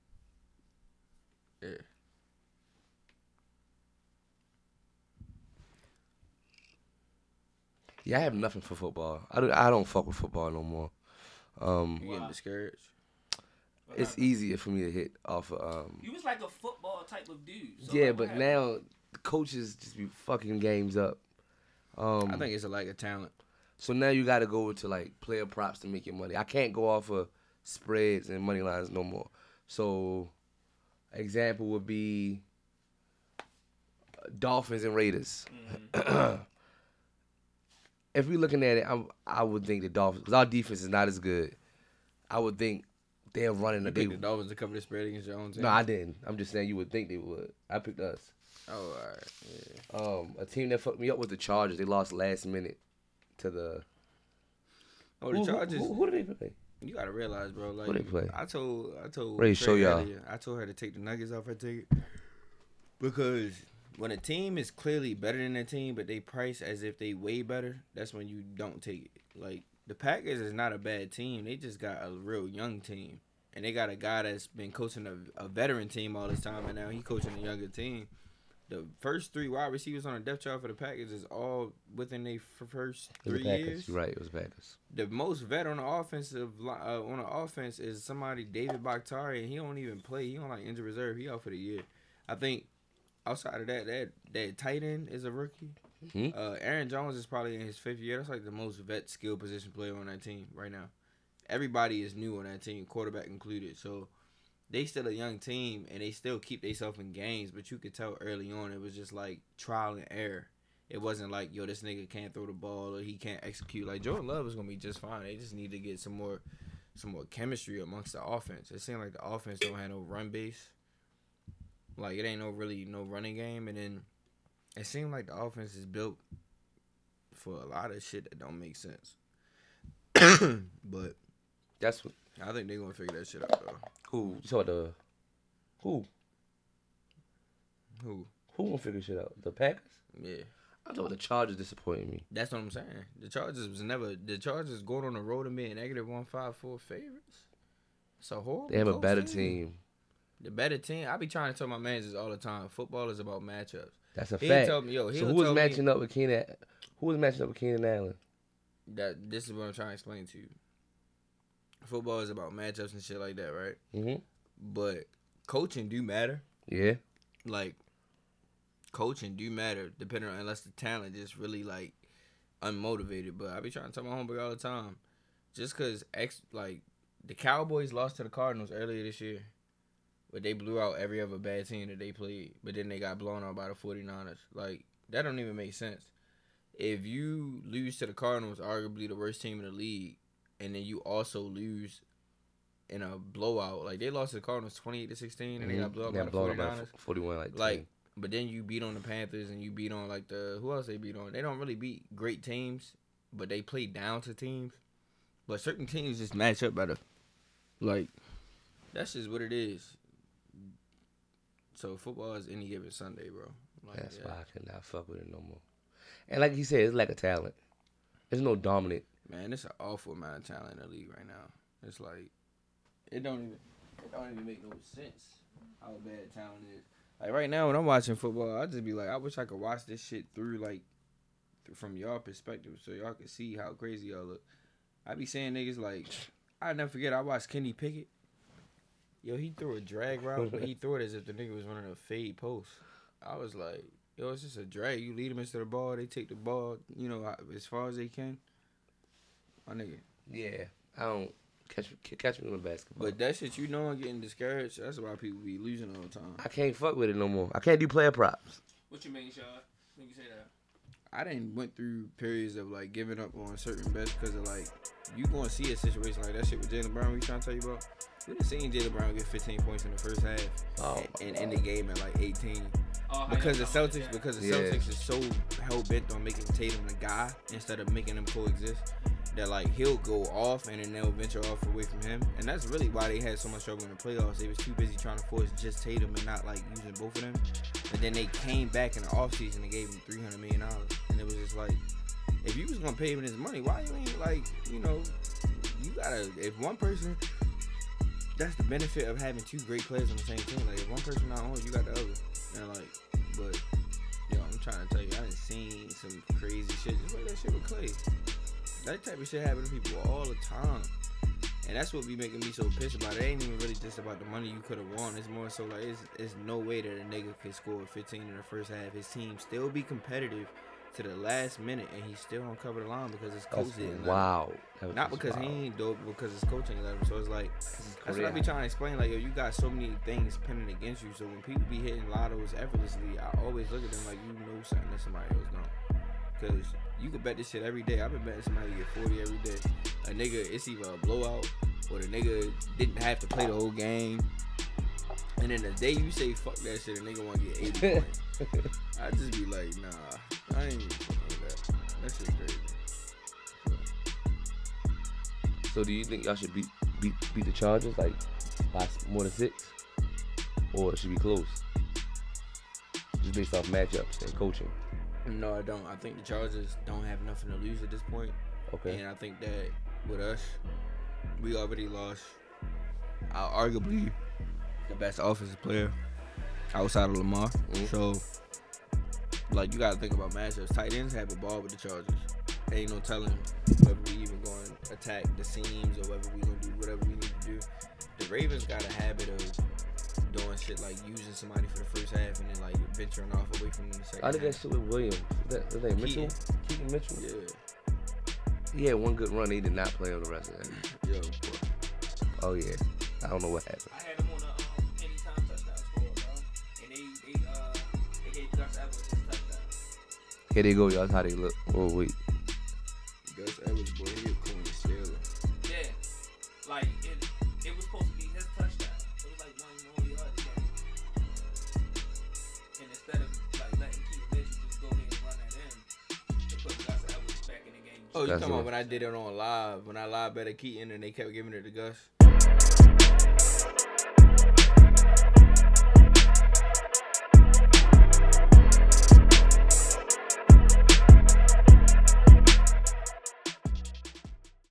yeah. Yeah, I have nothing for football. I don't, I don't fuck with football no more. Um, You getting discouraged? it's easier for me to hit off of. Um, You was like a football type of dude. So yeah, like, but what now the coaches just be fucking games up. Um, I think it's a, like a talent. so now you got to go to like player props to make your money. I can't go off of spreads and money lines no more. So, example would be Dolphins and Raiders. Mm-hmm. If we're looking at it, I I would think the Dolphins, because our defense is not as good. I would think they're running You a picked they. the Dolphins to cover the spread against your own team? No, I didn't. I'm just saying you would think they would. I picked us. Oh, all right. Yeah. Um, a team that fucked me up was the Chargers. They lost last minute to the. Oh, the Who- who- Chargers. Who, who did they play? You gotta realize, bro. Like Who they play? I told, I told. Ready to Trey show y'all. earlier, I told her to take the Nuggets off her ticket because when a team is clearly better than a team, but they price as if they way better, that's when you don't take it. Like the Packers is not a bad team. They just got a real young team, and they got a guy that's been coaching a, a veteran team all this time, and now he coaching a younger team. The first three wide receivers on the depth chart for the Packers is all within their first It was three the Packers. years. You're right. It was the Packers. The most vet on the offensive li- uh, on the offense is somebody David Bakhtiari, and he don't even play. He on like injured reserve. He out for the year. I think outside of that, that that tight end is a rookie. Mm-hmm. Uh, Aaron Jones is probably in his fifth year. That's like the most vet skill position player on that team right now. Everybody is new on that team, quarterback included. So they still a young team, and they still keep themselves in games. But you could tell early on it was just like trial and error. It wasn't like, yo, this nigga can't throw the ball or he can't execute. Like Jordan Love is gonna be just fine. They just need to get some more, some more chemistry amongst the offense. It seems like the offense don't have no run base. Like it ain't no really no running game, and then it seemed like the offense is built for a lot of shit that don't make sense. But That's what. I think they're gonna figure that shit out though. Who? You saw the. Who? Who? Who gonna figure shit out? The Packers? Yeah. I thought the Chargers disappointed me. That's what I'm saying. The Chargers was never the Chargers going on the road and being negative one five four favorites. It's a horrible. They have a close better team. The better team. I be trying to tell my managers all the time. Football is about matchups. That's a He fact. told me, yo, so he'll who was tell matching me up with Keenan? Who was matching up with Keenan Allen? that this is what I'm trying to explain to you. Football is about matchups and shit like that, right? Mm-hmm. But coaching do matter. Yeah. Like coaching do matter, depending on unless the talent just really like unmotivated. But I be trying to tell my homeboy all the time, just cause ex like the Cowboys lost to the Cardinals earlier this year, but they blew out every other bad team that they played. But then they got blown out by the forty-niners. Like that don't even make sense. If you lose to the Cardinals, arguably the worst team in the league, and then you also lose in a blowout, like they lost to the Cardinals twenty-eight to sixteen, and they got blown out by the forty-niners. forty-one, like, Like, but then you beat on the Panthers and you beat on like the who else they beat on? They don't really beat great teams, but they play down to teams. But certain teams just match up better. Like that's just what it is. So football is any given Sunday, bro. Like, That's yeah. why I cannot fuck with it no more. And like he said, it's lack of talent. There's no dominant. Man, it's an awful amount of talent in the league right now. It's like it don't even it don't even make no sense how bad talent is. Like right now when I'm watching football, I just be like, I wish I could watch this shit through like th- from y'all perspective so y'all can see how crazy y'all look. I be saying niggas like I never forget I watched Kenny Pickett. Yo, he threw a drag route, but he threw it as if the nigga was running a fade post. I was like, yo, it's just a drag. You lead them into the ball, they take the ball, you know, as far as they can. My nigga. Yeah, I don't catch catch me with basketball. But that shit, you know, I'm getting discouraged. That's why people be losing all the time. I can't fuck with it no more. I can't do player props. What you mean, Shaw? When you say that? I didn't went through periods of like giving up on certain bets because of like you gonna see a situation like that shit with Jaylen Brown. We trying to tell you about. We done seen Jaylen Brown get fifteen points in the first half Oh, and end the game at like eighteen. Oh, Because the I know Celtics, that. because the Yeah. Celtics is so hell bent on making Tatum the guy instead of making them coexist, that like he'll go off and then they'll venture off away from him, and that's really why they had so much trouble in the playoffs. They was too busy trying to force just Tatum and not like using both of them. And then they came back in the offseason and gave him three hundred million dollars, and it was just like, if you was gonna pay him his money, why you ain't like, you know, you gotta, if one person. That's the benefit of having two great players on the same team. Like, if one person not on, you got the other. And, like, but, yo, I'm trying to tell you, I done seen some crazy shit. Just like that shit with Clay. That type of shit happen to people all the time. And that's what be making me so pissed about it. It ain't even really just about the money you could have won. It's more so, like, it's, it's no way that a nigga could score fifteen in the first half. His team still be competitive to the last minute, and he still don't cover the line because his coach That's didn't let him. wow. That Not was because wild. he ain't dope, because his coach ain't let him. So it's like, that's what I be crazy. trying to explain. Like, yo, you got so many things pinning against you. So when people be hitting lottos effortlessly, I always look at them like you know something that somebody else don't. Because you can bet this shit every day. I've been betting somebody to get forty every day. A nigga, it's either a blowout or the nigga didn't have to play the whole game. And then the day you say fuck that shit, a nigga want to get eighty points. I just be like, nah, I ain't even fucking with that. That shit crazy. So do you think y'all should beat beat beat the Chargers like by more than six, or it should be close? Just based off matchups and coaching. No, I don't. I think the Chargers don't have nothing to lose at this point. Okay. And I think that with us, we already lost uh, arguably the best offensive player outside of Lamar. Mhm. So, like, you got to think about matchups. Tight ends have a ball with the Chargers. Ain't no telling whether we even going to attack the seams or whether we going to do whatever we need to do. The Ravens got a habit of doing shit like using somebody for the first half and then like venturing off away from them in the second I did that half. shit with Williams. That, that name Mitchell? Keaton Mitchell? Yeah. He had one good run. He did not play on the rest of that. Yo. Oh, yeah. I don't know what happened. I had him on a um, anytime touchdown score, bro. And they they uh they gave Gus Edwards his touchdown. Here they go, y'all. That's how they look. Oh, wait. Gus Edwards, boy, he a clean sailor. Yeah, like it it was supposed to be his touchdown. It was like one more yard game. And instead of like letting Keith Mitchell just go ahead and run that in, they put Gus Edwards back in the game. Oh, you That's talking what- about when I did it on live, when I live bet at Keaton and they kept giving it to Gus?